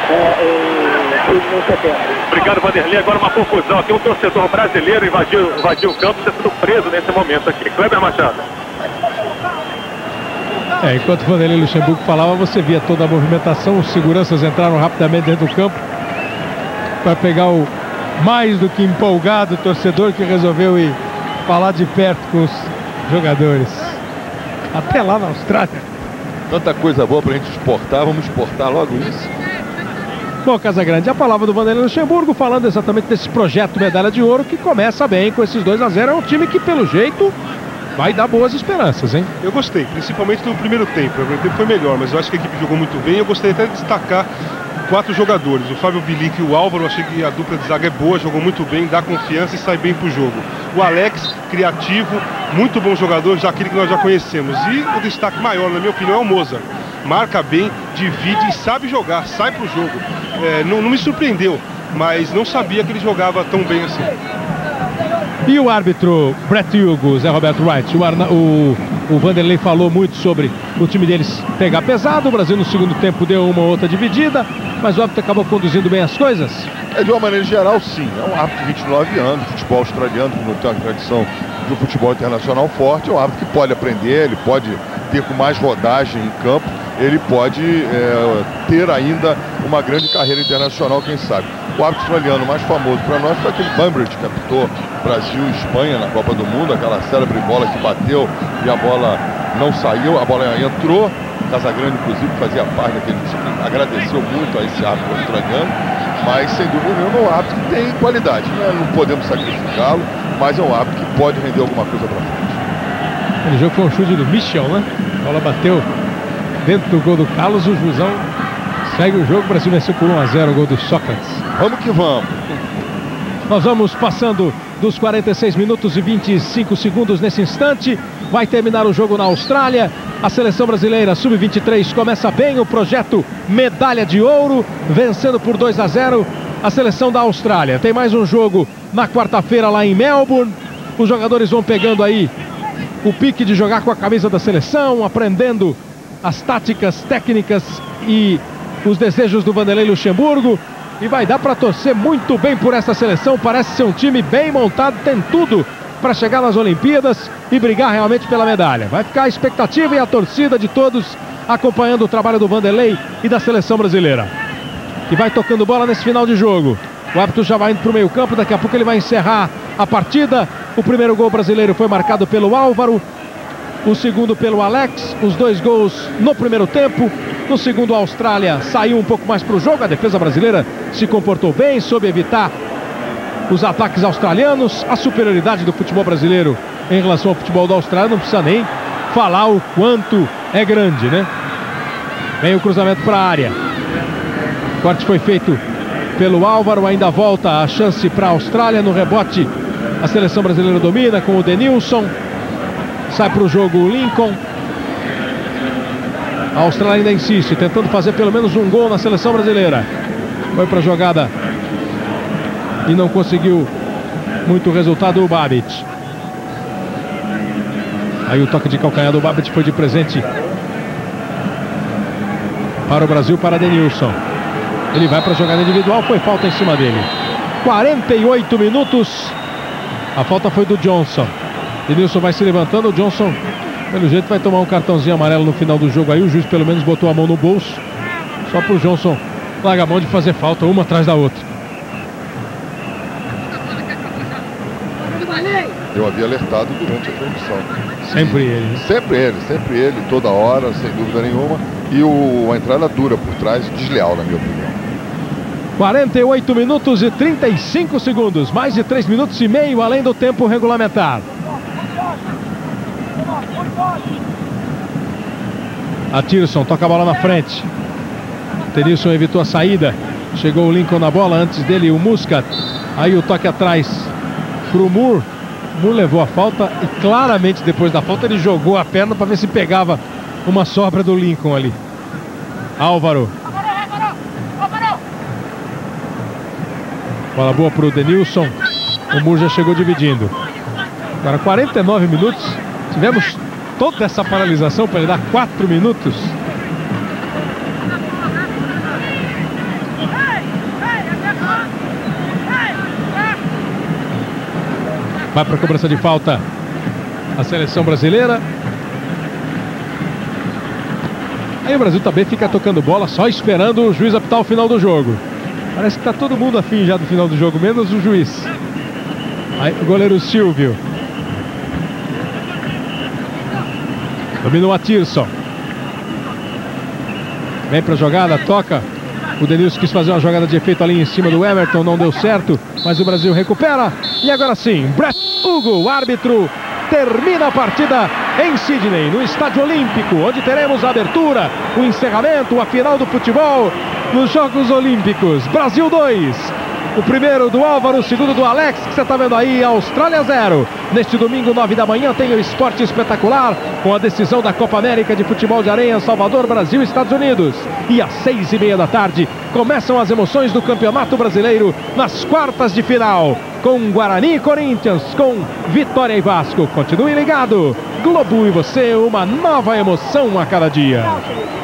em setembro. Obrigado, Vanderlei. Agora uma confusão aqui. Um torcedor brasileiro invadiu o campo, está sendo preso nesse momento aqui. Cleber Machado. Enquanto o Vanderlei Luxemburgo falava, você via toda a movimentação. Os seguranças entraram rapidamente dentro do campo para pegar o mais do que empolgado torcedor que resolveu ir falar de perto com os jogadores. Até lá na Austrália. Tanta coisa boa pra gente exportar, vamos exportar logo isso. Bom, Casagrande, a palavra do Vanderlei Luxemburgo falando exatamente desse projeto Medalha de Ouro que começa bem com esses 2-0. É um time que, pelo jeito, vai dar boas esperanças, hein? Eu gostei, principalmente no primeiro tempo. O primeiro tempo foi melhor, mas eu acho que a equipe jogou muito bem. Eu gostaria até de destacar 4 jogadores, o Fábio Bilic e o Álvaro. Achei que a dupla de zaga é boa, jogou muito bem, dá confiança e sai bem pro jogo. O Alex, criativo, muito bom jogador, já aquele que nós já conhecemos. E o destaque maior, na minha opinião, é o Mozart. Marca bem, divide e sabe jogar, sai pro jogo. Não me surpreendeu, mas não sabia que ele jogava tão bem assim. E o árbitro Brett Hugo, Zé Roberto Wright, o Vanderlei falou muito sobre o time deles pegar pesado. O Brasil no segundo tempo deu uma ou outra dividida, mas o árbitro acabou conduzindo bem as coisas. De uma maneira geral, sim. É um árbitro de 29 anos, futebol australiano, que não tem uma tradição do futebol internacional forte. É um árbitro que pode aprender, ele pode ter com mais rodagem em campo, ele pode ter ainda uma grande carreira internacional, quem sabe. O árbitro australiano mais famoso para nós foi aquele Bambridge, que apitou Brasil e Espanha na Copa do Mundo, aquela célebre bola que bateu e a bola não saiu, a bola entrou. Casagrande, inclusive, fazia parte daquele time, agradeceu muito a esse árbitro australiano, mas sem dúvida nenhuma é um árbitro que tem qualidade, né? Não podemos sacrificá-lo, mas é um árbitro que pode render alguma coisa para frente. Aquele jogo foi um chute do Michel, né? A bola bateu dentro do gol do Carlos, o Jusão segue o jogo, o Brasil venceu por 1-0 o gol do Sócrates. Vamos que vamos. Nós vamos passando dos 46 minutos e 25 segundos nesse instante. Vai terminar o jogo na Austrália. A seleção brasileira sub-23 começa bem o projeto Medalha de Ouro, vencendo por 2-0 a seleção da Austrália. Tem mais um jogo na quarta-feira lá em Melbourne. Os jogadores vão pegando aí o pique de jogar com a camisa da seleção, aprendendo as táticas, técnicas e os desejos do Vanderlei Luxemburgo. E vai dar para torcer muito bem por essa seleção. Parece ser um time bem montado, tem tudo para chegar nas Olimpíadas e brigar realmente pela medalha. Vai ficar a expectativa e a torcida de todos acompanhando o trabalho do Vanderlei e da seleção brasileira, que vai tocando bola nesse final de jogo. O árbitro já vai indo para o meio campo, daqui a pouco ele vai encerrar a partida. O primeiro gol brasileiro foi marcado pelo Álvaro, o segundo pelo Alex, os 2 gols no primeiro tempo. No segundo, a Austrália saiu um pouco mais para o jogo, a defesa brasileira se comportou bem, soube evitar os ataques australianos. A superioridade do futebol brasileiro em relação ao futebol da Austrália não precisa nem falar o quanto é grande, né? Vem o cruzamento para a área. O corte foi feito pelo Álvaro, ainda volta a chance para a Austrália. No rebote, a seleção brasileira domina com o Denilson. Sai para o jogo o Lincoln. A Austrália ainda insiste, tentando fazer pelo menos um gol na seleção brasileira. Foi para a jogada e não conseguiu muito resultado o Babic. Aí o toque de calcanhar do Babic foi de presente para o Brasil, para Denilson. Ele vai para a jogada individual, foi falta em cima dele. 48 minutos. A falta foi do Johnson. Denilson vai se levantando, o Johnson pelo jeito vai tomar um cartãozinho amarelo no final do jogo aí. O juiz pelo menos botou a mão no bolso, só para o Johnson largar a mão de fazer falta uma atrás da outra. Eu havia alertado durante a transmissão. Sempre ele. Sempre ele, toda hora, sem dúvida nenhuma. E a entrada dura por trás, desleal, na minha opinião. 48 minutos e 35 segundos. Mais de 3 minutos e meio além do tempo regulamentar. Atirson toca a bola na frente. Denilson evitou a saída. Chegou o Lincoln na bola, antes dele o Muscat. Aí o toque atrás pro Moore. Moore levou a falta e claramente depois da falta ele jogou a perna para ver se pegava uma sobra do Lincoln ali. Álvaro. Bola boa pro Denilson. O Moore já chegou dividindo. Agora 49 minutos. Tivemos toda essa paralisação para ele dar 4 minutos. Vai para a cobrança de falta a seleção brasileira. Aí o Brasil também fica tocando bola, só esperando o juiz apitar o final do jogo. Parece que está todo mundo afim já do final do jogo, menos o juiz. Aí o goleiro Silvio. Dominou a Tirson. Vem para a jogada, toca. O Denilson quis fazer uma jogada de efeito ali em cima do Everton, não deu certo, mas o Brasil recupera. E agora sim, Brett Hugo, o árbitro, termina a partida em Sydney, no Estádio Olímpico, onde teremos a abertura, o encerramento, a final do futebol nos Jogos Olímpicos. Brasil 2. O primeiro do Álvaro, o segundo do Alex, que você está vendo aí, Austrália 0. Neste domingo, 9 da manhã, tem o Esporte Espetacular, com a decisão da Copa América de Futebol de Areia, Salvador, Brasil e Estados Unidos. E às 6h30 da tarde, começam as emoções do Campeonato Brasileiro nas quartas de final, com Guarani e Corinthians, com Vitória e Vasco. Continue ligado. Globo e você, uma nova emoção a cada dia.